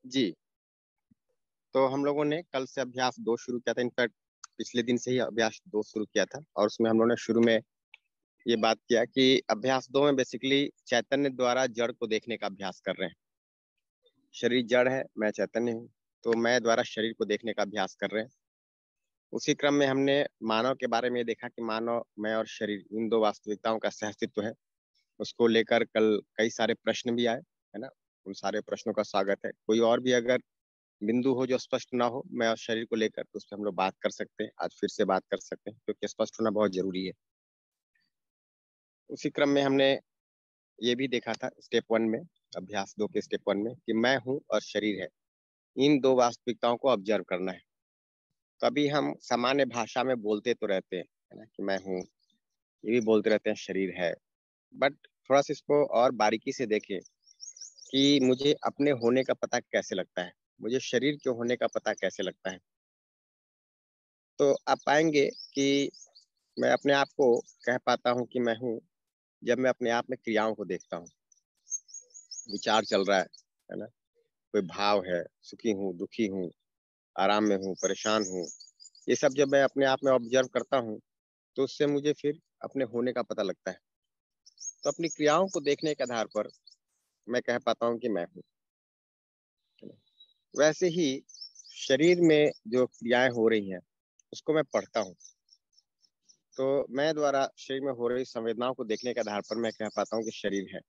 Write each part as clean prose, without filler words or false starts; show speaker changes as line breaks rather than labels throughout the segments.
जी, तो हम लोगों ने कल से अभ्यास 2 शुरू किया था। इनफैक्ट पिछले दिन से ही अभ्यास 2 शुरू किया था और उसमें हम लोगों ने शुरू में ये बात किया कि अभ्यास 2 में बेसिकली चैतन्य द्वारा जड़ को देखने का अभ्यास कर रहे हैं। शरीर जड़ है, मैं चैतन्य हूँ, तो मैं द्वारा शरीर को देखने का अभ्यास कर रहे हैं। उसी क्रम में हमने मानव के बारे में देखा कि मानव, मैं और शरीर इन 2 वास्तविकताओं का सह-अस्तित्व है। उसको लेकर कल कई सारे प्रश्न भी आए, है ना? उन सारे प्रश्नों का स्वागत है। कोई और भी अगर बिंदु हो जो स्पष्ट ना हो मैं और शरीर को लेकर, तो उस पे हम लोग बात कर सकते हैं। आज फिर से बात कर सकते हैं क्योंकि स्पष्ट होना बहुत जरूरी है। उसी क्रम में हमने ये भी देखा था स्टेप 1 में, अभ्यास 2 के स्टेप 1 में, कि मैं हूँ और शरीर है। इन 2 वास्तविकताओं को ऑब्जर्व करना है। कभी हम सामान्य भाषा में बोलते तो रहते हैं, है ना, कि मैं हूँ, ये भी बोलते रहते हैं शरीर है। बट थोड़ा सा इसको और बारीकी से देखें कि मुझे अपने होने का पता कैसे लगता है, मुझे शरीर के होने का पता कैसे लगता है। तो आप पाएंगे कि मैं अपने आप को कह पाता हूँ कि मैं हूँ जब मैं अपने आप में क्रियाओं को देखता हूँ। विचार चल रहा है ना? कोई भाव है, सुखी हूँ, दुखी हूँ, आराम में हूँ, परेशान हूँ। ये सब जब मैं अपने आप में ऑब्जर्व करता हूँ, तो उससे मुझे फिर अपने होने का पता लगता है। तो अपनी क्रियाओं को देखने के आधार पर मैं कह पाता हूँ कि मैं हूँ। वैसे ही शरीर में जो क्रियाएं हो रही हैं, उसको मैं पढ़ता हूँ। तो मैं द्वारा शरीर में हो रही संवेदनाओं को देखने के आधार पर मैं कह पाता हूँ कि शरीर है।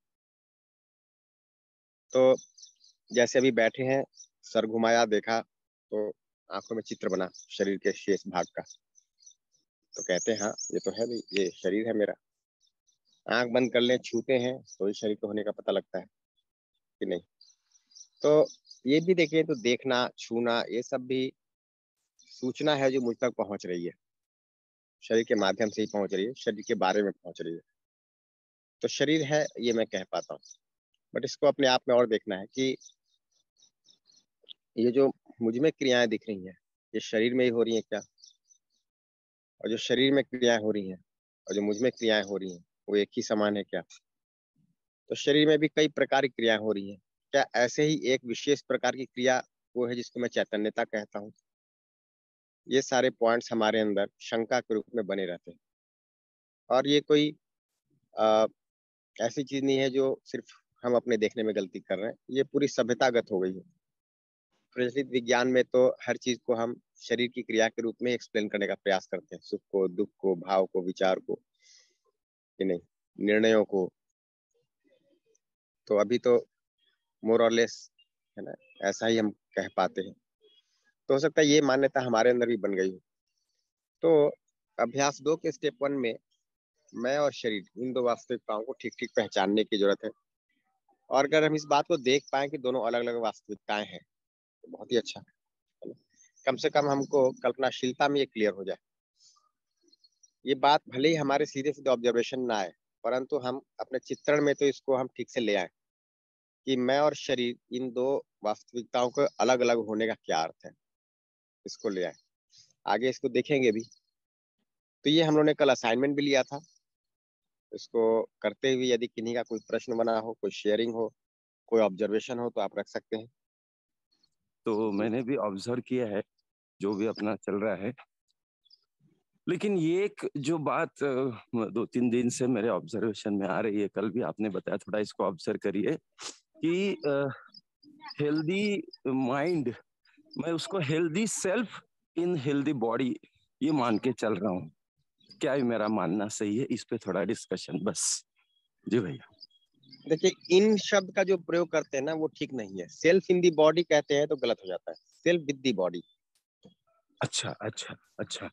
तो जैसे अभी बैठे हैं, सर घुमाया, देखा, तो आंखों में चित्र बना शरीर के शेष भाग का। तो कहते हैं हाँ, ये तो है भाई, ये शरीर है मेरा। आंख बंद कर लें, छूते हैं तो इस शरीर के होने का पता लगता है कि नहीं। तो ये भी देखें तो देखना, छूना, ये सब भी सूचना है जो मुझ तक पहुंच रही है। शरीर के माध्यम से ही पहुंच रही है, शरीर के बारे में पहुंच रही है। तो शरीर है, ये मैं कह पाता हूँ। बट इसको अपने आप में और देखना है कि ये जो मुझ में क्रियाएं दिख रही हैं, ये शरीर में ही हो रही हैं क्या? और जो शरीर में क्रियाएं हो रही हैं और जो मुझ में क्रियाएं हो रही हैं, वो एक ही समान है क्या? तो शरीर में भी कई प्रकार की क्रियाएं हो रही हैं। क्या ऐसे ही एक विशेष प्रकार की क्रिया वो है जिसको मैं चैतन्यता कहता हूँ? ये सारे पॉइंट्स हमारे अंदर शंका के रूप में बने रहते हैं। और ये कोई अ, ऐसी चीज नहीं है जो सिर्फ हम अपने देखने में गलती कर रहे हैं, ये पूरी सभ्यतागत हो गई है। प्रचलित विज्ञान में तो हर चीज को हम शरीर की क्रिया के रूप में एक्सप्लेन करने का प्रयास करते हैं, सुख को, दुख को, भाव को, विचार को, कि नहीं, निर्णयों को। तो अभी तो मोर और लेस, है ना, ऐसा ही हम कह पाते हैं। तो हो सकता है ये मान्यता हमारे अंदर भी बन गई हो। तो अभ्यास 2 के स्टेप 1 में मैं और शरीर, इन 2 वास्तविकताओं को ठीक ठीक पहचानने की जरूरत है। और अगर हम इस बात को देख पाए कि दोनों अलग अलग वास्तविकताएं हैं, तो बहुत ही अच्छा है ना? कम से कम हमको कल्पनाशीलता में ये क्लियर हो जाए। ये बात भले ही हमारे सीधे सीधे ऑब्जर्वेशन ना आए, परंतु हम अपने चित्रण में तो इसको हम ठीक से ले आए कि मैं और शरीर, इन 2 वास्तविकताओं को अलग अलग होने का क्या अर्थ है, इसको ले आए। आगे इसको देखेंगे भी। तो ये हम लोगों ने कल असाइनमेंट भी लिया था। इसको करते हुए यदि किन्हीं का कोई प्रश्न बना हो, कोई शेयरिंग हो, कोई ऑब्जर्वेशन हो, तो आप रख सकते हैं।
तो
जी।
मैंने भी ऑब्जर्व किया है जो भी अपना चल रहा है। लेकिन ये एक जो बात 2-3 दिन से मेरे ऑब्जर्वेशन में आ रही है, कल भी आपने बताया, थोड़ा इसको ऑब्जर्व करिए कि हेल्दी माइंड, मैं उसको healthy self in healthy body ये मान के चल रहा हूँ। क्या ये मेरा मानना सही है? इस पे थोड़ा डिस्कशन बस। जी भैया।
देखिए, इन शब्द का जो प्रयोग करते हैं ना, वो ठीक नहीं है। सेल्फ इन दी बॉडी कहते हैं तो गलत हो जाता है। Self with the body.
अच्छा अच्छा अच्छा।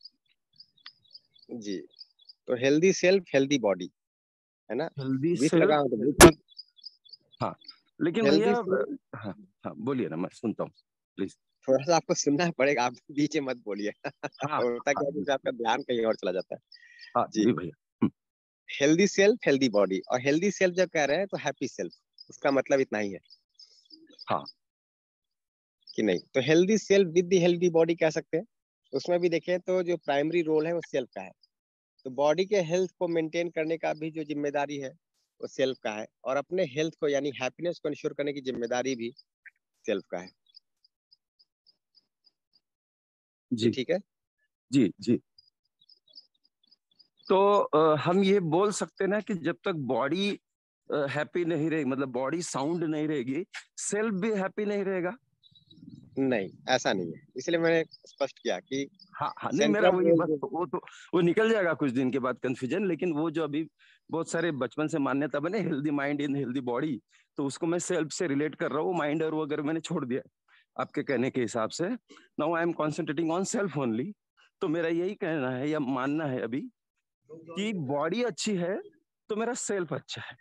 जी। तो हेल्दी सेल्फ, हेल्दी बॉडी, है ना?
हेल्दी
विथ लगा
सेल्फ
हो तो
हेल्दी।
विथ।
हाँ, लेकिन भैया
हेल्दी सेल्फ।
हाँ हाँ, बोलिए ना, मैं सुनता हूँ प्लीज।
थोड़ा सा आपको सुनना पड़ेगा, आप बीच में मत बोलिए।
हाँ
होता
हाँ
क्या है कि आपका ध्यान कहीं और चला जाता है।
हाँ
जी।
जी भैया।
Healthy self, healthy body. और हेल्दी सेल्फ जब कह रहे हैं तो हैप्पी सेल्फ, उसका मतलब इतना ही है
हाँ
कि नहीं। तो healthy self with the healthy body कह सकते हैं। उसमें भी देखें तो जो प्राइमरी रोल है वो सेल्फ का है। तो बॉडी के हेल्थ को मेंटेन करने का भी जो जिम्मेदारी है वो सेल्फ का है, और अपने हेल्थ को यानी हैप्पीनेस को इंश्योर करने की जिम्मेदारी भी सेल्फ का है। ये
जी
ठीक है?
जी जी। तो हम ये बोल सकते हैं ना कि जब तक बॉडी हैप्पी नहीं रहेगी, मतलब बॉडी साउंड नहीं रहेगी, सेल्फ भी हैप्पी नहीं रहेगा।
नहीं, ऐसा नहीं है। इसलिए मैंने स्पष्ट किया कि
हाँ हाँ, नहीं मेरा
सेंट्रल
वही
रोल
बस
जो
वो तो वो निकल जाएगा कुछ दिन के बाद कंफ्यूजन, लेकिन वो जो अभी बहुत सारे बचपन से मान्यता बने, healthy mind in healthy body, तो उसको मैं सेल्फ से रिलेट कर रहा हूँ। माइंड और वो अगर मैंने छोड़ दिया आपके कहने के हिसाब से, now I am concentrating on self only. तो मेरा यही कहना है या मानना है अभी कि बॉडी अच्छी है तो मेरा सेल्फ अच्छा है।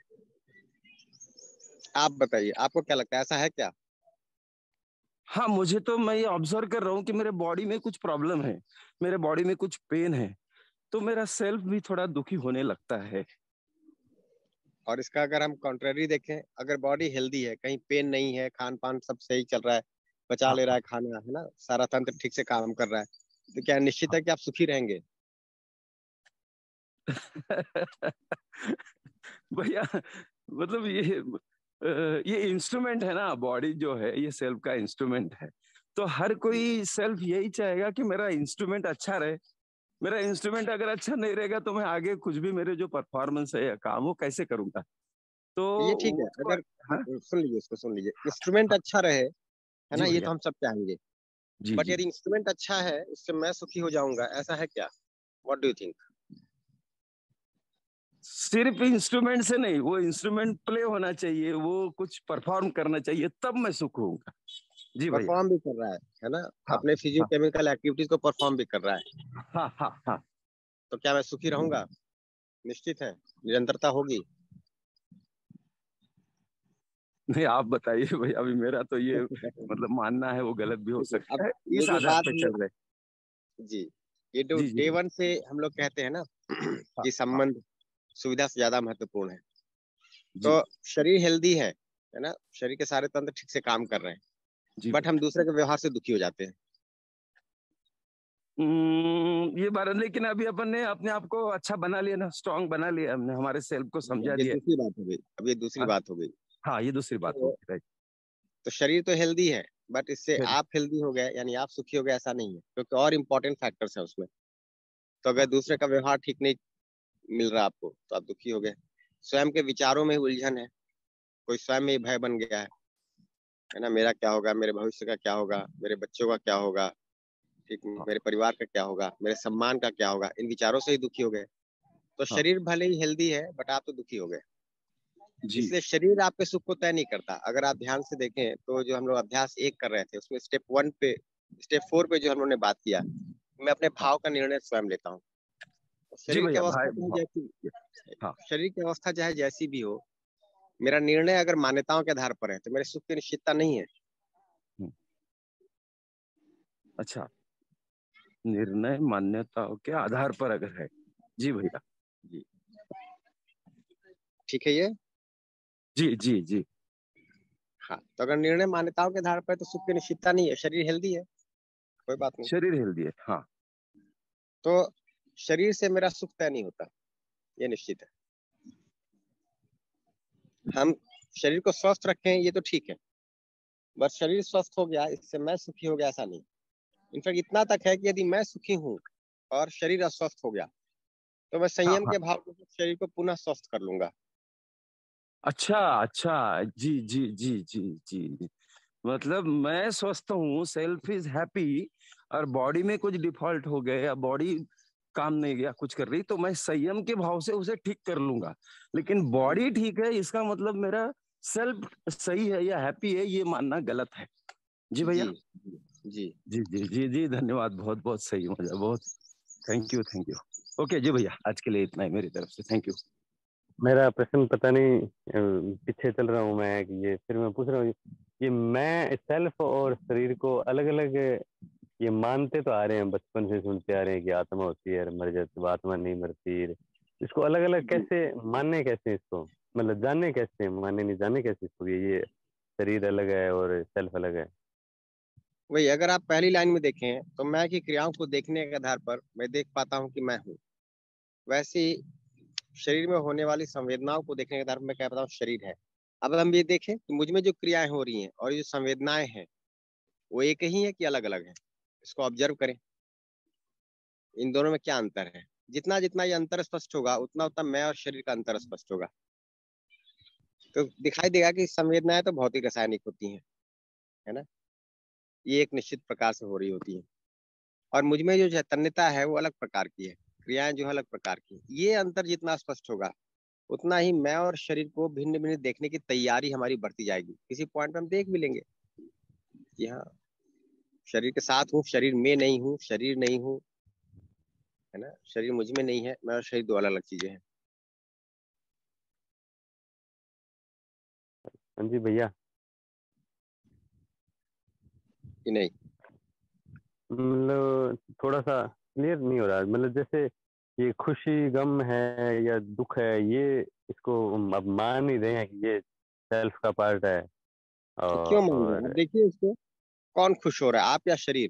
आप बताइए, आपको क्या लगता है, ऐसा है क्या?
हाँ, मुझे तो मैं ये ऑब्जर्व कर रहा हूँ कि मेरे बॉडी में कुछ प्रॉब्लम है, मेरे बॉडी में कुछ पेन है, तो मेरा सेल्फ भी थोड़ा दुखी होने लगता है।
और इसका अगर हम कॉन्ट्रेरी देखें, अगर बॉडी हेल्दी है, कहीं पेन नहीं है, खान पान सब सही चल रहा है, पचा
हाँ
ले रहा
हाँ
है खाना, है ना, सारा तंत्र ठीक से काम कर रहा है, तो क्या निश्चित
हाँ।
है कि आप सुखी रहेंगे?
भैया, मतलब ये इंस्ट्रूमेंट है ना, बॉडी जो है ये सेल्फ का इंस्ट्रूमेंट है। तो हर
जी।
कोई सेल्फ यही चाहेगा कि मेरा इंस्ट्रूमेंट अच्छा रहे। मेरा इंस्ट्रूमेंट अगर अच्छा नहीं रहेगा तो मैं आगे कुछ भी मेरे जो परफॉर्मेंस है या काम वो कैसे करूंगा। तो
ये ठीक है,
उसको,
अगर
हाँ
सुन लीजिए, इसको सुन लीजिए, इंस्ट्रूमेंट
हाँ।
अच्छा रहे, है
जी
ना, ये
भैया।
तो हम सब चाहेंगे।
जी
बट
जी।
यदि इंस्ट्रूमेंट अच्छा है, उससे मैं सुखी हो जाऊंगा, ऐसा है क्या? What do you think?
सिर्फ इंस्ट्रूमेंट से नहीं, वो इंस्ट्रूमेंट प्ले होना चाहिए, वो कुछ परफॉर्म करना चाहिए, तब मैं सुख होऊंगा। जी भैया।
परफॉर्म भी कर रहा है ना,
हाँ
अपने
हाँ
फिजियोकेमिकल एक्टिविटीज को परफॉर्म भी कर रहा है,
हाँ हाँ हाँ।
तो क्या मैं सुखी रहूंगा? निश्चित है, निरंतरता होगी।
नहीं आप बताइए भाई, अभी मेरा तो ये मतलब मानना है, वो गलत भी हो
देखिए, अब
सकता है,
ये
इस
जो
आधार
बात
पे
हम
चल
लोग,
रहे।
जी, ये जो
जी जी
डे
भाई।
वन से हम लोग कहते हैं ना
हाँ
कि
हाँ।
संबंध सुविधा से ज्यादा महत्वपूर्ण है। तो
जी
शरीर हेल्दी है ना, शरीर के सारे तंत्र ठीक से काम कर रहे हैं,
जी
बट हम
भैया।
दूसरे के व्यवहार से दुखी हो जाते हैं।
ये बात, लेकिन अभी अपन ने अपने आप को अच्छा बना लिया ना, स्ट्रांग बना लिया हमने, हमारे सेल्फ को
जी,
समझा
अब ये
दिया।
दूसरी बात हो गई, अब ये दूसरी
हाँ
बात हो गई।
हाँ, ये दूसरी बात
तो,
होगी, राइट।
तो शरीर तो हेल्दी है, बट इससे
फिर
आप हेल्दी हो गए यानी आप सुखी हो गए, ऐसा नहीं है, क्योंकि और इम्पोर्टेंट फैक्टर्स है उसमें। तो अगर
हाँ
दूसरे का व्यवहार ठीक नहीं मिल रहा आपको, तो आप दुखी हो गए। स्वयं के विचारों में उलझन है, कोई स्वयं में ही भय बन गया है ना, मेरा क्या होगा, मेरे भविष्य का क्या होगा, मेरे बच्चों का क्या होगा, ठीक,
हाँ।
मेरे परिवार का क्या होगा, मेरे सम्मान का क्या होगा, इन विचारों से ही दुखी हो गए। तो
हाँ।
शरीर भले ही हेल्दी है, बट आप तो दुखी हो गए।
जी
इसलिए शरीर आपके सुख को तय नहीं करता। अगर आप ध्यान से देखें, तो जो हम लोग अभ्यास एक कर रहे थे, उसमें स्टेप वन पे, स्टेप फोर पे जो हम लोग ने बात किया, मैं अपने
हाँ।
भाव का निर्णय स्वयं लेता हूँ।
जी
शरीर की
भैया,
अवस्था
भाई
चाहे
हाँ।
जैसी,
हाँ।
शरीर की अवस्था चाहे जैसी भी हो, मेरा निर्णय अगर मान्यताओं के आधार पर है, तो मेरे सुख की निश्चितता नहीं है।
हम्म, अच्छा, निर्णय मान्यताओं के आधार पर अगर है। जी भैया।
जी, ठीक है ये।
जी जी जी।
हाँ, तो अगर निर्णय मान्यताओं के आधार पर है, तो सुख की निश्चितता नहीं है, शरीर हेल्दी है, कोई बात नहीं।
शरीर हेल्दी है, हाँ।
तो शरीर से मेरा सुख तय नहीं होता, ये निश्चित है। हम शरीर को स्वस्थ रखें, ये तो ठीक है, बस शरीर स्वस्थ हो गया इससे मैं सुखी हो गया, ऐसा नहीं। इनफैक्ट इतना तक है कि यदि मैं सुखी हूँ और शरीर अस्वस्थ हो गया, तो मैं
हाँ
संयम
हाँ।
के भाव से शरीर को पुनः स्वस्थ कर लूंगा।
अच्छा अच्छा, जी जी जी जी जी। मतलब मैं स्वस्थ हूँ, सेल्फ इज हैप्पी, और बॉडी में कुछ डिफॉल्ट हो गए या बॉडी काम नहीं गया, कुछ कर रही, तो मैं संयम के भाव से उसे ठीक कर लूंगा। लेकिन
जी
बॉडी ठीक है इसका मतलब मेरा सेल्फ सही है या हैप्पी है, ये मानना गलत है। जी
जी
भैया।
जी जी।
जी जी जी जी, धन्यवाद, बहुत बहुत सही, मजा बहुत। Thank you thank you. Okay जी भैया, आज के लिए इतना ही मेरी तरफ से, थैंक यू।
मेरा प्रश्न पता नहीं पीछे चल रहा हूँ मैं कि ये फिर मैं पूछ रहा हूँ ये मैं सेल्फ और शरीर को अलग अलग ये मानते तो आ रहे हैं, बचपन से सुनते आ रहे हैं कि आत्मा होती है मर जाती है, आत्मा नहीं मरती। इसको अलग अलग
जी,
कैसे मानने, कैसे इसको मतलब जानने कैसे, माने नहीं जाने कैसे इसको ये शरीर अलग है और सेल्फ अलग है।
वही, अगर आप पहली लाइन में देखें, तो मैं की क्रियाओं को देखने के आधार पर मैं देख पाता हूँ कि मैं हूँ। वैसे ही शरीर में होने वाली संवेदनाओं को देखने के आधार पर मैं कह पाता हूँ शरीर है। अब हम ये देखें कि मुझ में जो क्रियाएं हो रही हैं और ये जो संवेदनाएं हैं, वो एक ही है कि अलग अलग है, इसको ऑब्जर्व करें। इन दोनों में क्या अंतर है? जितना जितना ये अंतर स्पष्ट होगा उतना उतना मैं और शरीर का अंतर स्पष्ट होगा। तो दिखाई देगा कि संवेदनाएं तो भौतिक रासायनिक होती हैं, है ना, ये एक निश्चित प्रकार से हो रही होती है, और मुझ में जो चैतन्यता है वो अलग प्रकार की है, क्रियाएं जो है अलग प्रकार की। ये अंतर जितना स्पष्ट होगा उतना ही मैं और शरीर को भिन्न भिन्न देखने की तैयारी हमारी बढ़ती जाएगी। किसी पॉइंट पे हम देख भी लेंगे कि हाँ, शरीर के साथ हूँ, शरीर में नहीं हूँ, शरीर नहीं हूँ, है ना, शरीर मुझ में नहीं है, मैं और शरीर दो अलग अलग चीजें हैं।
हाँ जी भैया।
कि नहीं?
मतलब थोड़ा सा क्लियर नहीं हो रहा, मतलब जैसे ये खुशी गम है या दुख है, ये इसको हम अब मान ही रहे हैं कि ये सेल्फ का पार्ट है।
तो क्यों मान रहे हैं?
और
अब देखिए इसको, कौन खुश हो रहा है, आप या शरीर?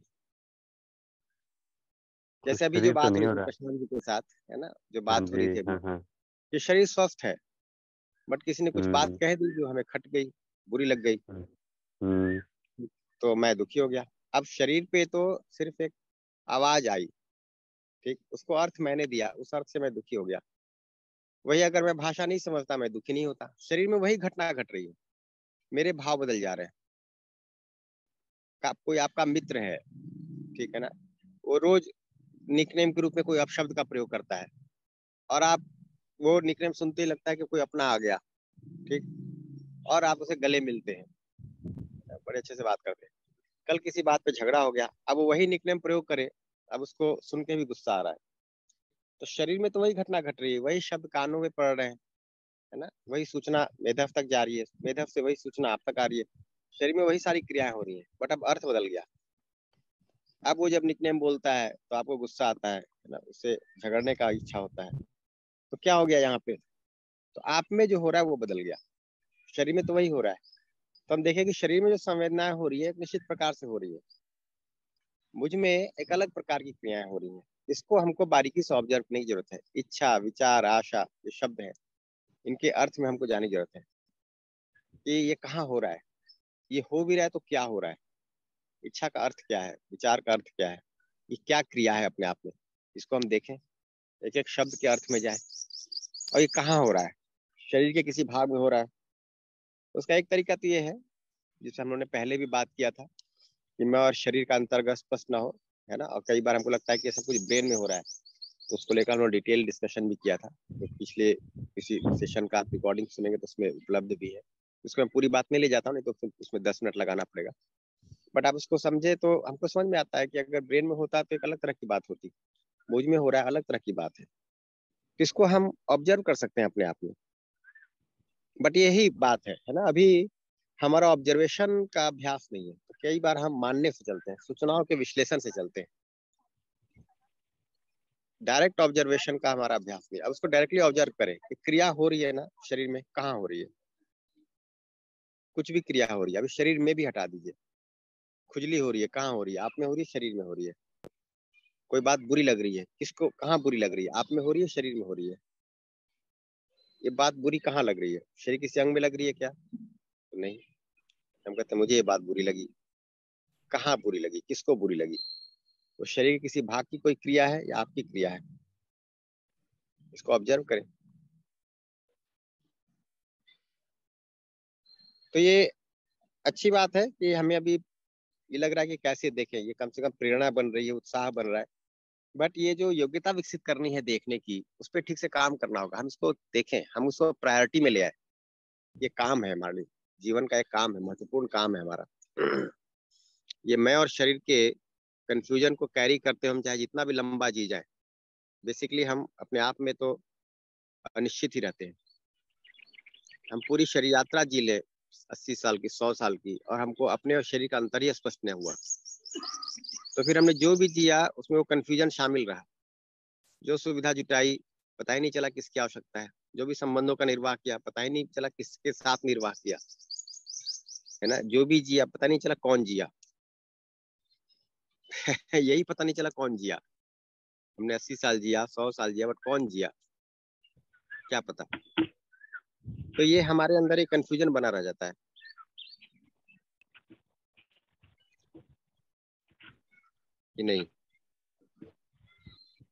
खुश
जैसे अभी जो
शरीर तो
बात हो
नहीं
रही
हो
थी
रहा।
प्रशांत जी के साथ, है ना, जो
हाँ
बात हो
जी।
रही थी अभी,
हाँ हाँ।
ये शरीर स्वस्थ है, बट किसी ने कुछ बात
हम्म
कह दी जो हमें खट गई, बुरी लग गई,
हम्म हम्म,
तो मैं दुखी हो गया। अब शरीर पे तो सिर्फ एक आवाज आई, ठीक, उसको अर्थ मैंने दिया, उस अर्थ से मैं दुखी हो गया। वही अगर मैं भाषा नहीं समझता, मैं दुखी नहीं होता। शरीर में वही घटना घट रही है, मेरे भाव बदल जा रहे हैं। कोई आपका मित्र है, ठीक है ना, वो रोज निकनेम के रूप में कोई अपशब्द का प्रयोग करता है, और आप वो निकनेम सुनते ही लगता है कि कोई अपना आ गया, ठीक, और आप उसे गले मिलते हैं, बड़े अच्छे से बात करते हैं। कल किसी बात पे झगड़ा हो गया, अब वो वही निकनेम प्रयोग करे, अब उसको सुन के भी गुस्सा आ रहा है। तो शरीर में तो वही घटना घट रही है, वही शब्द कानों में पड़ रहे हैं, है ना, वही सूचना मेधव तक जा रही है, मेधव से वही सूचना आप तक आ रही है, शरीर में वही सारी क्रियाएं हो रही है, बट अब अर्थ बदल गया। अब वो जब निकनेम बोलता है तो आपको गुस्सा आता है ना, उससे झगड़ने का इच्छा होता है। तो क्या हो गया यहाँ पे? तो आप में जो हो रहा है वो बदल गया, शरीर में तो वही हो रहा है। तो हम देखें कि शरीर में जो संवेदनाएं हो रही है एक निश्चित प्रकार से हो रही है, मुझ में एक अलग प्रकार की क्रियाएं हो रही हैं। इसको हमको बारीकी से ऑब्जर्व करने की जरूरत है। इच्छा, विचार, आशा, ये शब्द हैं, इनके अर्थ में हमको जानने की जरूरत है कि ये कहाँ हो रहा है, ये हो भी रहा है तो क्या हो रहा है, इच्छा का अर्थ क्या है, विचार का अर्थ क्या है, ये क्या क्रिया है अपने आप में, इसको हम देखें, एक एक शब्द के अर्थ में जाए, और ये कहाँ हो रहा है, शरीर के किसी भाग में हो रहा है। उसका एक तरीका तो ये है, जिसे हम लोगों ने पहले भी बात किया था, कि मैं और शरीर का अंतर्गत स्पष्ट ना हो, है ना, और कई बार हमको लगता है कि ये सब कुछ ब्रेन में हो रहा है, तो उसको लेकर हम लोग डिटेल डिस्कशन भी किया था। तो पिछले किसी सेशन का आप रिकॉर्डिंग सुनेंगे तो उसमें उपलब्ध भी है। उसको मैं पूरी बात नहीं ले जाता हूँ, नहीं तो फिर उसमें 10 मिनट लगाना पड़ेगा। बट आप उसको समझे तो हमको समझ में आता है कि अगर ब्रेन में होता तो एक अलग तरह की बात होती, मुझ में हो रहा है अलग तरह की बात है। तो इसको हम ऑब्जर्व कर सकते हैं अपने आप में। बट यही बात है ना, अभी हमारा ऑब्जर्वेशन का अभ्यास नहीं है, तो कई बार हम मानने से चलते हैं, सूचनाओं के विश्लेषण से चलते हैं, डायरेक्ट ऑब्जर्वेशन का हमारा अभ्यास नहीं। अब उसको डायरेक्टली ऑब्जर्व करें कि क्रिया हो रही है ना शरीर में, कहाँ हो रही है, कुछ भी क्रिया हो रही है, अभी शरीर में भी हटा दीजिए, खुजली हो रही है, कहाँ हो रही है, आप में हो रही है, शरीर में हो रही है। कोई बात बुरी लग रही है, किसको कहाँ बुरी लग रही है, आप में हो रही है, शरीर में हो रही है। ये बात बुरी कहाँ लग रही है, शरीर किसी अंग में लग रही है क्या? तो नहीं। हम कहते हैं मुझे ये बात बुरी लगी, कहाँ बुरी लगी, किसको बुरी लगी? तो शरीर के किसी भाग की कोई क्रिया है या आपकी क्रिया है? इसको ऑब्जर्व करें। तो ये अच्छी बात है कि हमें अभी ये लग रहा है कि कैसे देखें, ये कम से कम प्रेरणा बन रही है, उत्साह बन रहा है। बट ये जो योग्यता विकसित करनी है देखने की, उस पर ठीक से काम करना होगा। हम इसको देखें, हम उसको प्रायोरिटी में ले आए, ये काम है हमारे लिए, जीवन का एक काम है, महत्वपूर्ण काम है हमारा। ये मैं और शरीर के कंफ्यूजन को कैरी करते हुए हम चाहे जितना भी लंबा जी जाए, बेसिकली हम अपने आप में तो अनिश्चित ही रहते हैं। हम पूरी शरीर यात्रा जी ले, 80 साल की, 100 साल की, और हमको अपने और शरीर का अंतर ही स्पष्ट नहीं हुआ, तो फिर हमने जो भी जिया उसमें वो कंफ्यूजन शामिल रहा। जो सुविधा जुटाई, पता ही नहीं चला किसकी आवश्यकता है। जो भी संबंधों का निर्वाह किया, पता ही नहीं चला किसके साथ निर्वाह किया, है ना। जो भी जिया, पता नहीं चला कौन जिया। यही पता नहीं चला कौन जिया। हमने 80 साल जिया, 100 साल जिया, बट कौन जिया क्या पता। तो ये हमारे अंदर एक कंफ्यूजन बना रह जाता है कि नहीं।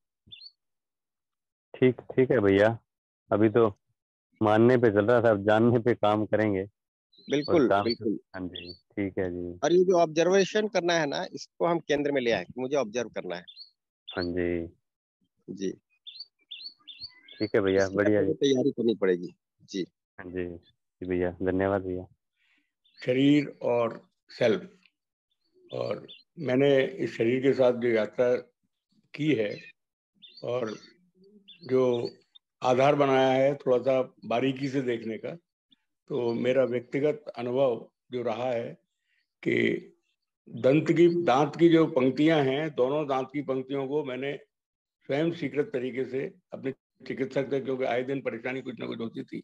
ठीक ठीक है भैया, अभी तो मानने पे चल रहा था, अब जानने पे काम करेंगे और
बिल्कुल
काम
बिल्कुल।
हाँ जी ठीक है जी।
और ये जो ऑब्जर्वेशन करना है ना, इसको हम केंद्र में ले आए कि मुझे ऑब्जर्व करना है।
हाँ जी
जी।
ठीक है भैया,
इसके लिए
बढ़िया
अपने
जी।
को तैयारी करनी पड़ेगी। जी।
हाँ जी भैया, धन्यवाद भैया।
शरीर और सेल्फ, और मैंने इस शरीर के साथ जो यात्रा की है और जो आधार बनाया है थोड़ा सा बारीकी से देखने का, तो मेरा व्यक्तिगत अनुभव जो रहा है कि दांत की जो पंक्तियां हैं, दोनों दांत की पंक्तियों को मैंने स्वयं सीकृत तरीके से अपने चिकित्सक से, क्योंकि आए दिन परेशानी कुछ ना कुछ होती थी,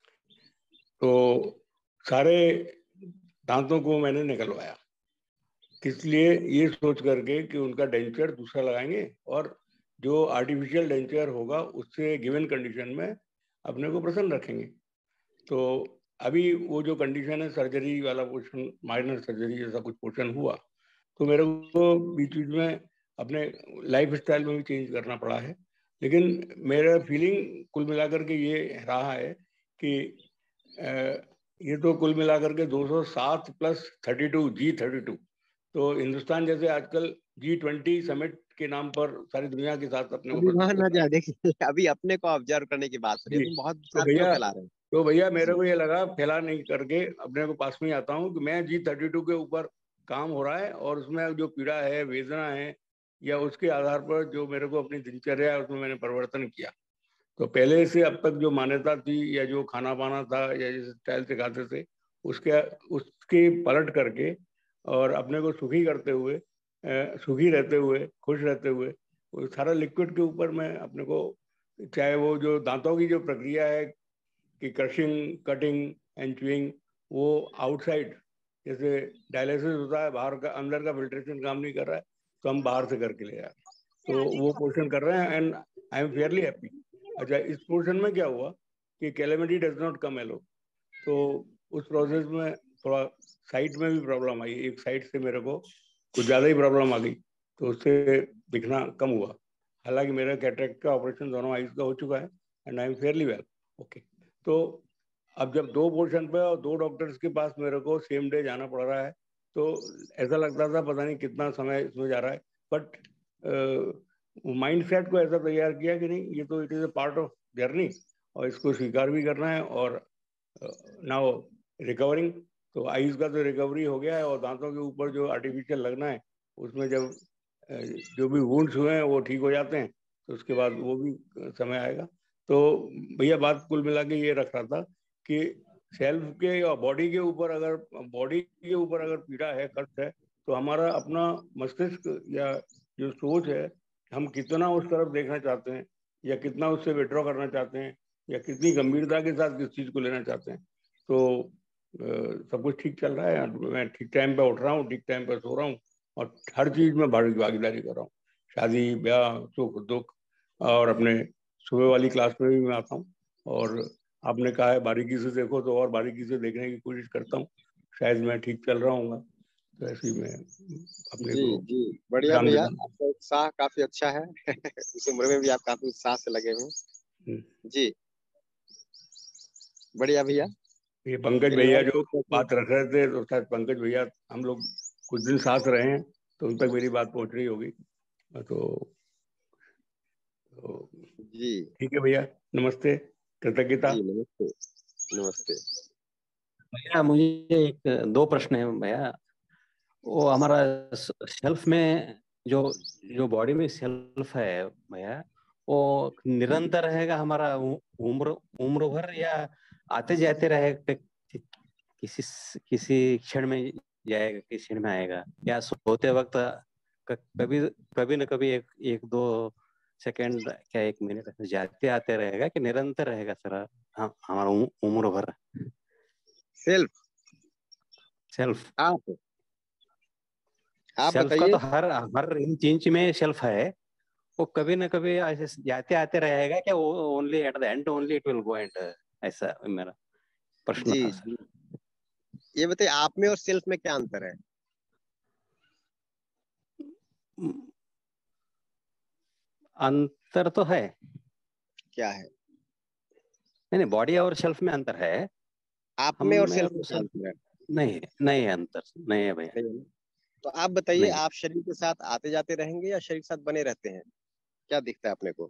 तो सारे दांतों को मैंने निकलवाया। किस लिए? ये सोच करके कि उनका डेंचर दूसरा लगाएंगे और जो आर्टिफिशियल डेंचर होगा उससे गिवन कंडीशन में अपने को प्रसन्न रखेंगे। तो अभी वो जो कंडीशन है, सर्जरी वाला पोर्शन, माइनर सर्जरी जैसा कुछ पोर्शन हुआ, तो मेरे को बीच बीच में अपने लाइफ स्टाइल में भी चेंज करना पड़ा है। लेकिन मेरा फीलिंग कुल मिलाकर के ये रहा है कि ये तो कुल मिलाकर के 207 प्लस 32 G32, तो हिंदुस्तान जैसे आजकल G20 समिट के नाम पर सारी दुनिया के साथ अपने को
अभी वहां
प्रस्तुत
ना
कर रहा
जा,
है
देखिए अभी अपने को ऑब्जर्व करने की बात हो रही है,
जी।
तुम बहुत
तो
विचार क्यों
भैया
फैला रहे हो?
तो भैया मेरे
जी।
को ये लगा फैला नहीं करके अपने को पास में ही आता हूँ कि मैं G32 के ऊपर काम हो रहा है और उसमें जो पीड़ा है, वेदना है, या उसके आधार पर जो मेरे को अपनी दिनचर्या है उसमें मैंने परिवर्तन किया। तो पहले से अब तक जो मान्यता थी या जो खाना पाना था या जिस स्टाइल से खाते थे, उसके उसके पलट करके और अपने को सुखी करते हुए, सुखी रहते हुए, खुश रहते हुए, वो सारा लिक्विड के ऊपर मैं अपने को, चाहे वो जो दांतों की जो प्रक्रिया है कि क्रशिंग, कटिंग एंड च्यूइंग, वो आउटसाइड जैसे डायलिसिस होता है बाहर का, अंदर का फिल्ट्रेशन काम नहीं कर रहा है तो हम बाहर से करके ले आए, तो वो पोर्शन कर रहे हैं and I am fairly happy. अच्छा, इस पोर्शन में क्या हुआ कि calamity does not come alone, तो उस प्रोसेस में थोड़ा साइट में भी प्रॉब्लम आई, एक साइड से मेरे को कुछ ज़्यादा ही प्रॉब्लम आ गई, तो उससे दिखना कम हुआ। हालांकि मेरा कैटरेक्ट का ऑपरेशन दोनों आईज का हो चुका है and I am fairly well okay. तो अब जब दो पोर्शन पे और दो डॉक्टर्स के पास मेरे को सेम डे जाना पड़ रहा है, तो ऐसा लगता था पता नहीं कितना समय इसमें जा रहा है, बट माइंड सेट को ऐसा तैयार किया कि नहीं, ये तो it is a part of journey और इसको स्वीकार भी करना है। और नाउ रिकवरिंग, तो आईज का तो रिकवरी हो गया है और दांतों के ऊपर जो आर्टिफिशियल लगना है उसमें जब जो भी वुंड्स हुए हैं वो ठीक हो जाते हैं तो उसके बाद वो भी समय आएगा। तो भैया बात कुल मिला के ये रख रहा था कि सेल्फ के और बॉडी के ऊपर अगर पीड़ा है, कष्ट है, तो हमारा अपना मस्तिष्क या जो सोच है, हम कितना उस तरफ देखना चाहते हैं या कितना उससे विड्रॉ करना चाहते हैं या कितनी गंभीरता के साथ किस चीज को लेना चाहते हैं। तो सब कुछ ठीक चल रहा है, मैं ठीक टाइम पे उठ रहा हूँ, ठीक टाइम पे सो रहा हूँ और हर चीज में भागीदारी कर रहा हूँ, शादी ब्याह सुख दुख, और अपने सुबह वाली क्लास में भी मैं आता हूँ। और आपने कहा है बारीकी से देखो, तो और बारीकी से देखने की कोशिश करता हूँ, शायद मैं ठीक चल रहा हूँ। तो ऐसे ही मैं अपने
जी
को
जी, बढ़िया
विराम
भैया,
देता हूँ।
आपका उत्साह काफी अच्छा है। इस उम्र में भी आप काफी उत्साह से लगे हुए हैं। जी, बढ़िया भैया।
ये पंकज
फिर
भैया
नए
जो
टॉपिक पे।
बात रख रहे थे, तो शायद पंकज भैया हम लोग कुछ दिन साथ रहे हैं तो उन तक मेरी बात पहुंच रही होगी। तो
जी
ठीक है भैया, नमस्ते, कृतज्ञता।
जी, नमस्ते नमस्ते।
भैया मुझे एक दो प्रश्न है भैया। वो हमारा शेल्फ में जो जो बॉडी में शेल्फ है भैया, वो निरंतर रहेगा हमारा उम्र उम्र भर, या आते जाते रहेगा, किसी किसी क्षण में जाएगा, किसी क्षण में आएगा, या सोते वक्त कभी कभी न कभी एक एक दो सेकंड, क्या एक मिनट जाते आते रहेगा, कि निरंतर रहेगा सर हमारा उम्र भर
सेल्फ
शेल्फ?
आप
शेल्फ का
बताइए।
तो हर इंच में शेल्फ है, वो कभी ना कभी ऐसे जाते आते रहेगा क्या? वो only at the end only it will go end, ऐसा मेरा प्रश्न
जी
था
जी,
सर।
ये बताइए आप में और सेल्फ में क्या अंतर है?
अंतर तो है,
क्या है?
नहीं नहीं, बॉडी और सेल्फ में अंतर है।
आप
हम
में और
में
सेल्फ
और
में क्या
सेल्फ
अंतर है?
नहीं है, नहीं है अंतर, नहीं है भैया।
नहीं है ना? तो आप बताइए,
नहीं,
आप शरीर के साथ आते जाते रहेंगे या शरीर के साथ बने रहते हैं? क्या दिखता है अपने को?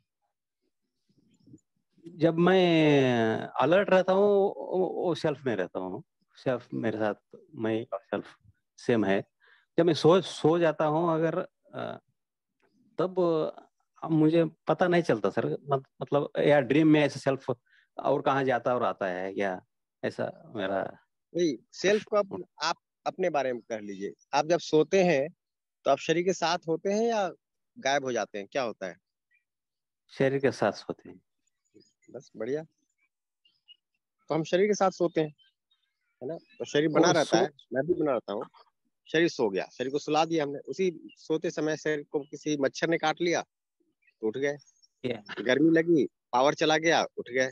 जब मैं अलर्ट रहता हूँ वो सेल्फ में रहता हूँ, सेल्फ मेरे साथ, मैं और सेल्फ सेम है। जब मैं सो जाता हूँ अगर तब मुझे पता नहीं चलता सर, मतलब या ड्रीम में ऐसे सेल्फ और कहाँ जाता और आता है क्या, ऐसा मेरा
नहीं, सेल्फ को आप अपने बारे में कर लीजिए। आप जब सोते हैं तो आप शरीर के साथ होते हैं या गायब हो जाते हैं, क्या होता है?
शरीर के साथ सोते हैं।
बस बढ़िया। तो हम शरीर के साथ सोते हैं, है ना? तो शरीर बना
वो
रहता है,
सो
मैं भी बना रहता हूँ। शरीर सो गया, शरीर को सुला दिया हमने, उसी सोते समय शरीर को किसी मच्छर ने काट लिया तो उठ गए।
क्या,
गर्मी लगी, पावर चला गया, उठ गए।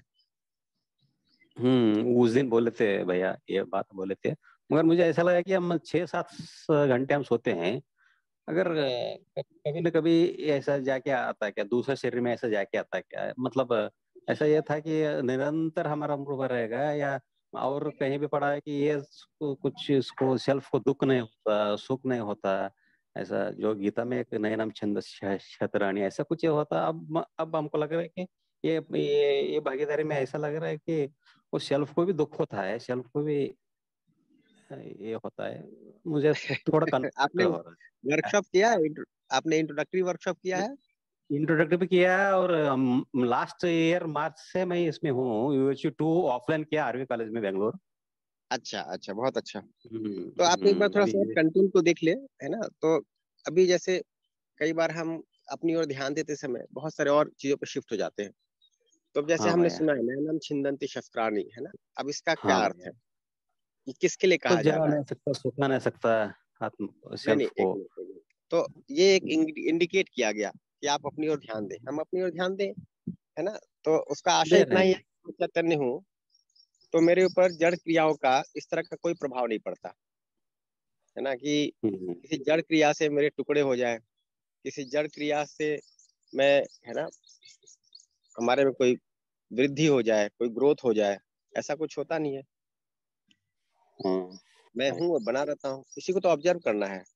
उस दिन बोले थे भैया, ये बात बोले थे, मगर मुझे ऐसा लगा कि हम 6-7 घंटे हम सोते हैं। अगर कभी न कभी ऐसा जाके आता है क्या, दूसरे शरीर में ऐसा जाके आता है क्या, मतलब ऐसा ये था कि निरंतर हमारा अनुभव रहेगा, या और कहीं भी पढ़ा है कि ये कुछ इसको सेल्फ को दुख नहीं होता, सुख नहीं होता, ऐसा जो गीता में एक नए नाम छंद शतरानी ऐसा कुछ ये होता। अब हमको लग रहा है कि ये भागीदारी में ऐसा लग रहा है कि वो सेल्फ को भी दुख होता है, सेल्फ को भी ये होता है। मुझे थोड़ा
आपने
कंफ्यूज हो रहा है।
वर्कशॉप किया है? आपने इंट्रोडक्टरी वर्कशॉप किया है?
इंट्रोडक्टिव भी किया है, और लास्ट ईयर मार्च से मैं इसमें हूँ, UHU2 ऑफलाइन किया आरवी कॉलेज में बेंगलोर।
अच्छा अच्छा, बहुत अच्छा। तो आप एक बार थोड़ा सा
अभी
कंटेंट को देख ले, है ना? तो अभी जैसे कई बार हम अपनी ओर ध्यान देते समय बहुत सारे और चीजों पर शिफ्ट हो जाते हैं। तो अब जैसे
हाँ
हमने
भैया,
सुना है नैनम छिंदंती शस्त्राणी, है ना? अब इसका क्या
हाँ
अर्थ
भैया,
है? ये किसके लिए
कुछ
कहा जा
जला
रहा है?
नहीं सकता, सुखा नहीं सकता आत्म
नहीं
सेल्फ
नहीं, एक
को।
मिनट एक मिनट। तो ये एक इंडिकेट किया गया कि आप अपनी ओर ध्यान दें, हम अपनी ओर ध्यान दें, है ना? तो उसका आशय
दे
इतना
रहे
ही है
हैं।
कि मैं चैतन्य हूँ, तो मेरे ऊपर जड़ क्रियाओं का इस तरह का कोई प्रभाव नहीं पड़ता, है ना? कि
हम्म,
किसी जड़ क्रिया से मेरे टुकड़े हो जाए, किसी जड़ क्रिया से मैं, है ना, हमारे में कोई वृद्धि हो जाए, कोई ग्रोथ हो जाए, ऐसा कुछ होता नहीं है।
हम्म,
मैं हूँ और बना रहता हूँ, किसी को तो ऑब्जर्व करना है।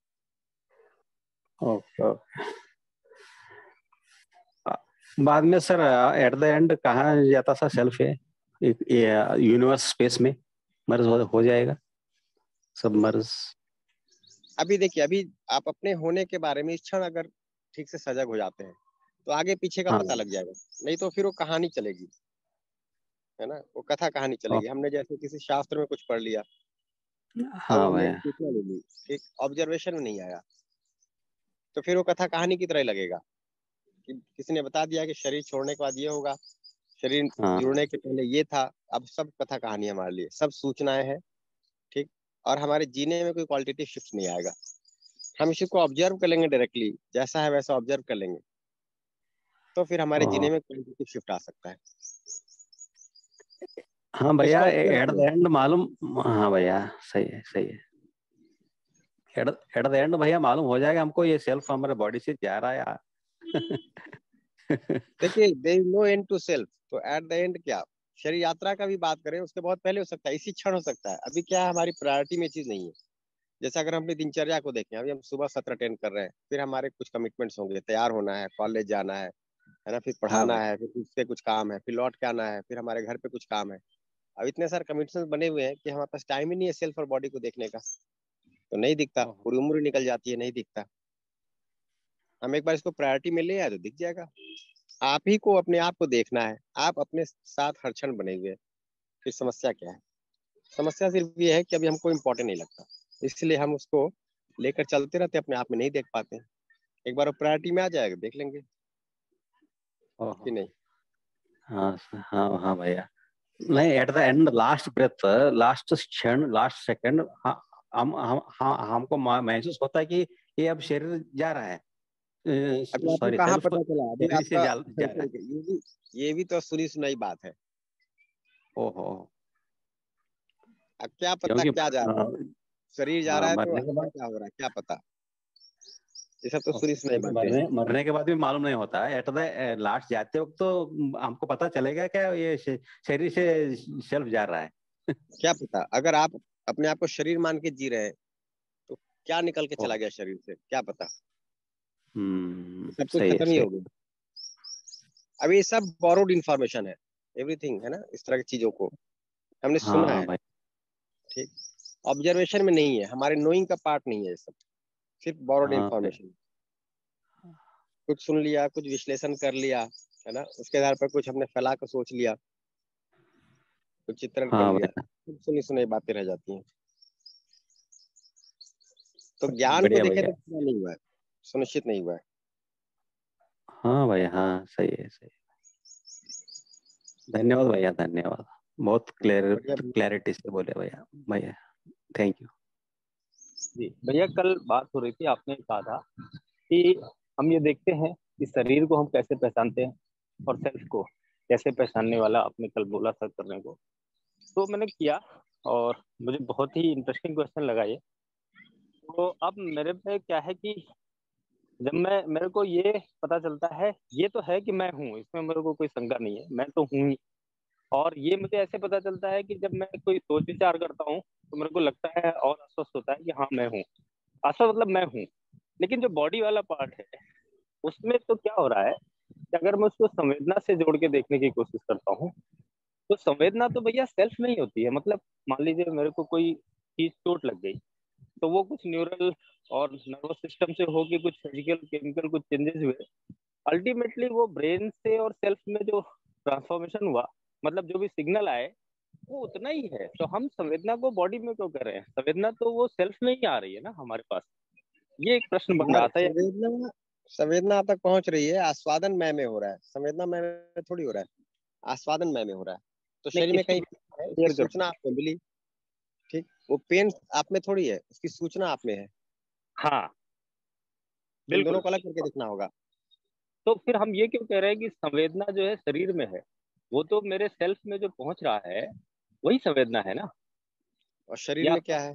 ओके। बाद में सर एट द एंड कहाँ जाता सा सेल्फ है, यूनिवर्स स्पेस में मर्ज हो जाएगा, सब मर्ज।
अभी देखिए, अभी आप अपने होने के बारे में इस क्षण अगर ठीक से सजग हो जाते हैं तो आगे पीछे का पता
हाँ,
लग जाएगा। नहीं तो फिर वो कहानी चलेगी, है ना? वो कथा कहानी चलेगी। हमने जैसे किसी शास्त्र में कुछ पढ़ लिया, अब
हाँ
हमने एक
भैया,
सूचना ले ली, एक ऑब्जर्वेशन में नहीं आया, तो फिर वो कथा कहानी की तरह ही लगेगा कि किसी ने बता दिया कि शरीर छोड़ने के बाद ये होगा, शरीर
हाँ,
जुड़ने के पहले ये था। अब सब कथा कहानी हमारे लिए, सब सूचनाएं हैं, ठीक। और हमारे जीने में कोई क्वालिटेटिव शिफ्ट नहीं आएगा। हम इसी को ऑब्जर्व कर लेंगे डायरेक्टली, जैसा है वैसा ऑब्जर्व कर लेंगे, तो फिर हमारे जीने
हाँ,
में क्वालिटेटिव शिफ्ट आ सकता है।
हाँ
तो
भैया,
इसको ऑब्जर्व
एट द
करो।
एंड मालूम। हाँ भैया, सही है, सही है। एट एट द एंड भैया मालूम हो जाएगा हमको, ये सेल्फ हमारे बॉडी से जा रहा है यार।
देखिए, there is no end to self, तो एट द एंड क्या, शरीर यात्रा का भी बात करें उसके बहुत पहले हो सकता है, इसी क्षण हो सकता है। अभी क्या है, हमारी प्रायोरिटी में चीज नहीं है। जैसे अगर हम अपनी दिनचर्या को देखें, अभी हम सुबह सत्र अटेंड कर रहे हैं, फिर हमारे कुछ कमिटमेंट्स होंगे, तैयार होना है, कॉलेज जाना है ना? फिर
हाँ
पढ़ाना
भाई,
है, फिर उससे कुछ काम है, फिर लौट के आना है, फिर हमारे घर पे कुछ काम है। अब इतने सारे कमिटमेंट्स बने हुए हैं कि हमारे पास टाइम ही नहीं है सेल्फ और बॉडी को देखने का। तो नहीं दिखता,
ओहो,
पूरी उम्र निकल जाती है, नहीं दिखता। हम एक बार इसको प्रायोरिटी में ले आए तो दिख जाएगा। आप ही को अपने आप को देखना है, आप अपने साथ हर क्षण बने हुए हैं। फिर समस्या क्या है? समस्या सिर्फ ये है कि अभी हमको इम्पोर्टेंट नहीं लगता, इसलिए हम उसको लेकर चलते रहते, अपने आप में नहीं देख पाते हैं। एक बार वो प्रायोरिटी में आ जाएगा, देख लेंगे कि
ओहो,
नहीं।
हाँ, हाँ, हाँ भैया। नहीं, at the end last breath, last क्षण, लास्ट सेकंड, हमको महसूस होता है कि ये अब शरीर जा रहा है,
अभी आपको
सॉरी
कहाँ
सेल्फ
पता चला? अभी
शरीर से
आपका
जा रहा है।
ये भी तो सुनी सुनाई बात है।
ओहो,
अब क्या पता
क्योंकि
क्या जा रहा है? शरीर जा रहा है तो
मरने के
अंदर
बाद,
क्या हो रहा है क्या पता? ये सब तो शुरू से नहीं बनते हैं।
मरने के बाद भी मालूम नहीं होता है। एट द लास्ट जाते वक्त तो हमको पता चलेगा क्या ये शरीर से शेल्फ जा रहा है।
क्या पता, अगर आप अपने आप को शरीर मान के जी रहे हैं तो क्या निकल के चला गया शरीर से, क्या पता। सब कुछ
सही है,
खत्म ही
सही।
हो गया। अभी ये सब बोरोड इंफॉर्मेशन है, एवरीथिंग है ना, इस तरह की चीजों को हमने सुना
हाँ
है।
भाई।
ठीक, ऑब्जर्वेशन में नहीं है, हमारे नोइंग का पार्ट नहीं है ये सब, सिर्फ बोरोड
हाँ भाई।
इंफॉर्मेशन। कुछ सुन लिया, कुछ विश्लेषण कर लिया, है ना, उसके आधार पर कुछ हमने फैला कर सोच लिया, कुछ चित्रण कर
हाँ
लिया,
भाई।
कुछ सुनी सुनाई बातें रह जाती हैं। तो ज्ञान को
बढ़िया
देखे
भैया।
तो पूरा नहीं हुआ है, सुनिश्चित नहीं हुआ है।
हाँ भाई, हाँ सही है, सही। धन्यवाद भैया, धन्यवाद। बहुत
बढ़िया भैया।
क्लैरिटी से बोले भैया। भैया थैंक यू।
जी भैया, कल बात हो रही थी, आपने कहा था कि हम ये देखते हैं कि शरीर को हम कैसे पहचानते हैं और सेल्फ को कैसे पहचानने वाला आपने कल बोला था करने को। तो मैंने किया और मुझे बहुत ही इंटरेस्टिंग क्वेश्चन लगा ये। तो अब मेरे पे क्या है कि जब मेरे को ये पता चलता है, ये तो है कि मैं हूँ, इसमें मेरे को कोई शंका नहीं है, मैं तो हूँ ही। और ये मुझे ऐसे पता चलता है कि जब मैं कोई सोच विचार करता हूँ तो मेरे को लगता है और आश्वस्त होता है कि हाँ मैं हूँ। आश्वस्त मतलब मैं हूँ। लेकिन जो बॉडी वाला पार्ट है उसमें तो क्या हो रहा है कि अगर मैं उसको संवेदना से जोड़ के देखने की कोशिश करता हूँ तो संवेदना तो भैया सेल्फ में ही होती है। मतलब मान लीजिए मेरे को कोई चीज चोट लग गई तो वो कुछ न्यूरल और नर्वस सिस्टम से होके कुछ फिजिकल केमिकल कुछ चेंजेस हुए, अल्टीमेटली वो ब्रेन से और सेल्फ में जो ट्रांसफॉर्मेशन हुआ, मतलब जो भी सिग्नल आए वो उतना ही है। तो हम संवेदना को बॉडी में क्यों कर रहे हैं? संवेदना तो वो सेल्फ में ही आ रही है ना हमारे पास। ये एक प्रश्न बन
हाँ,
रहा था।
संवेदना संवेदना तक पहुंच रही है, आस्वादन मैं में हो रहा है, संवेदना मैं में थोड़ी हो रहा है, आस्वादन मैं में हो रहा है। तो
नहीं,
शरीर में
इसको
कहीं है, उसकी
क्लियर कर।
सूचना आपको मिली। ठीक, वो पेन आप में थोड़ी है, उसकी सूचना आप में है।
हाँ
तो इन दोनों
बिल्कुल।
को अलग करके देखना होगा।
तो फिर हम ये क्यों कह रहे हैं कि संवेदना जो है शरीर में है? वो तो मेरे सेल्फ में जो पहुंच रहा है वही संवेदना है ना।
और शरीर
या
में क्या है?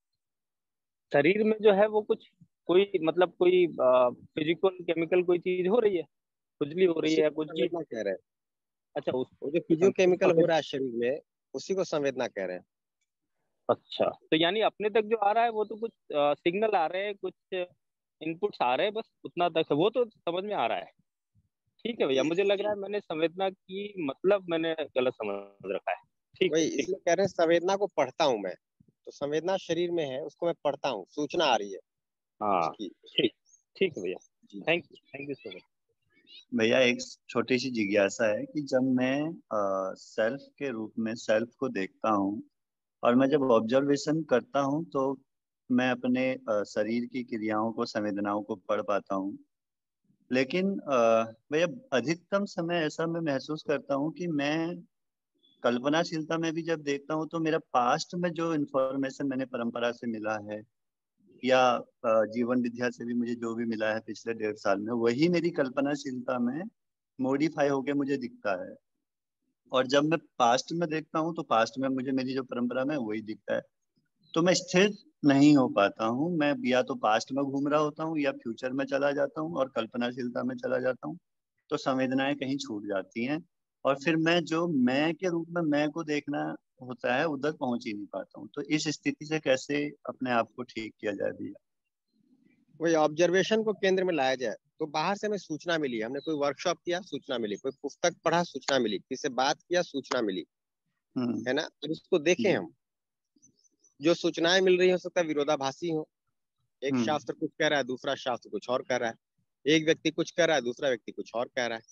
शरीर में जो है वो कुछ कोई मतलब कोई फिजिकल केमिकल कोई चीज हो रही है, खुजली हो रही है
उसी
या
को
कुछ चीज।
संवेदना कह रहे हैं।
अच्छा, उस
वो जो फिजियोकेमिकल हो रहा है शरीर में, उसी को संवेदना कह रहे हैं।
अच्छा, तो यानी अपने तक जो आ रहा है वो तो कुछ सिग्नल आ रहे हैं, कुछ इनपुट्स आ रहे हैं, बस उतना तक है, वो तो समझ में आ रहा है। ठीक है भैया,
जी,
मुझे लग रहा है मैंने संवेदना की मतलब मैंने गलत समझ रखा है। ठीक है,
वही
ठीक।
इसलिए कह रहे हैं संवेदना को पढ़ता हूं मैं। तो संवेदना शरीर में है, उसको मैं पढ़ता हूँ, सूचना आ रही है
हाँ
उसकी।
ठीक। ठीक है भैया,
जी।
Thank you so much.
भैया एक छोटी सी जिज्ञासा है कि जब मैं सेल्फ के रूप में सेल्फ को देखता हूँ और मैं जब ऑब्जर्वेशन करता हूँ तो मैं अपने शरीर की क्रियाओं को, संवेदनाओं को पढ़ पाता हूँ। लेकिन भैया अधिकतम समय ऐसा मैं महसूस करता हूँ कि मैं कल्पनाशीलता में भी जब देखता हूँ तो मेरा पास्ट में जो इन्फॉर्मेशन मैंने परंपरा से मिला है या जीवन विद्या से भी मुझे जो भी मिला है पिछले 1.5 साल में, वही मेरी कल्पनाशीलता में मॉडिफाई होके मुझे दिखता है। और जब मैं पास्ट में देखता हूँ तो पास्ट में मुझे मेरी जो परंपरा में वही दिखता है। तो मैं स्थिर नहीं हो पाता हूँ। मैं या तो पास्ट में घूम रहा होता हूँ या फ्यूचर में चला जाता हूँ और कल्पनाशीलता में चला जाता हूँ। तो संवेदनाएं कहीं छूट जाती हैं और फिर मैं जो मैं के रूप में मैं को देखना होता है उधर पहुंच ही नहीं पाता हूँ। तो इस स्थिति से कैसे अपने आप को ठीक किया जाए भैया?
वही ऑब्जर्वेशन को केंद्र में लाया जाए। तो बाहर से हमें सूचना मिली, हमने कोई वर्कशॉप किया, सूचना मिली, कोई पुस्तक पढ़ा, सूचना मिली, किसी से बात किया, सूचना मिली, है ना। अब इसको देखें
जी।
हम, जो सूचनाएं मिल रही हो सकता है विरोधाभासी हो। एक शास्त्र कुछ कह रहा है, दूसरा शास्त्र कुछ और कह रहा है। एक व्यक्ति कुछ कह रहा है, दूसरा व्यक्ति कुछ और कह रहा है।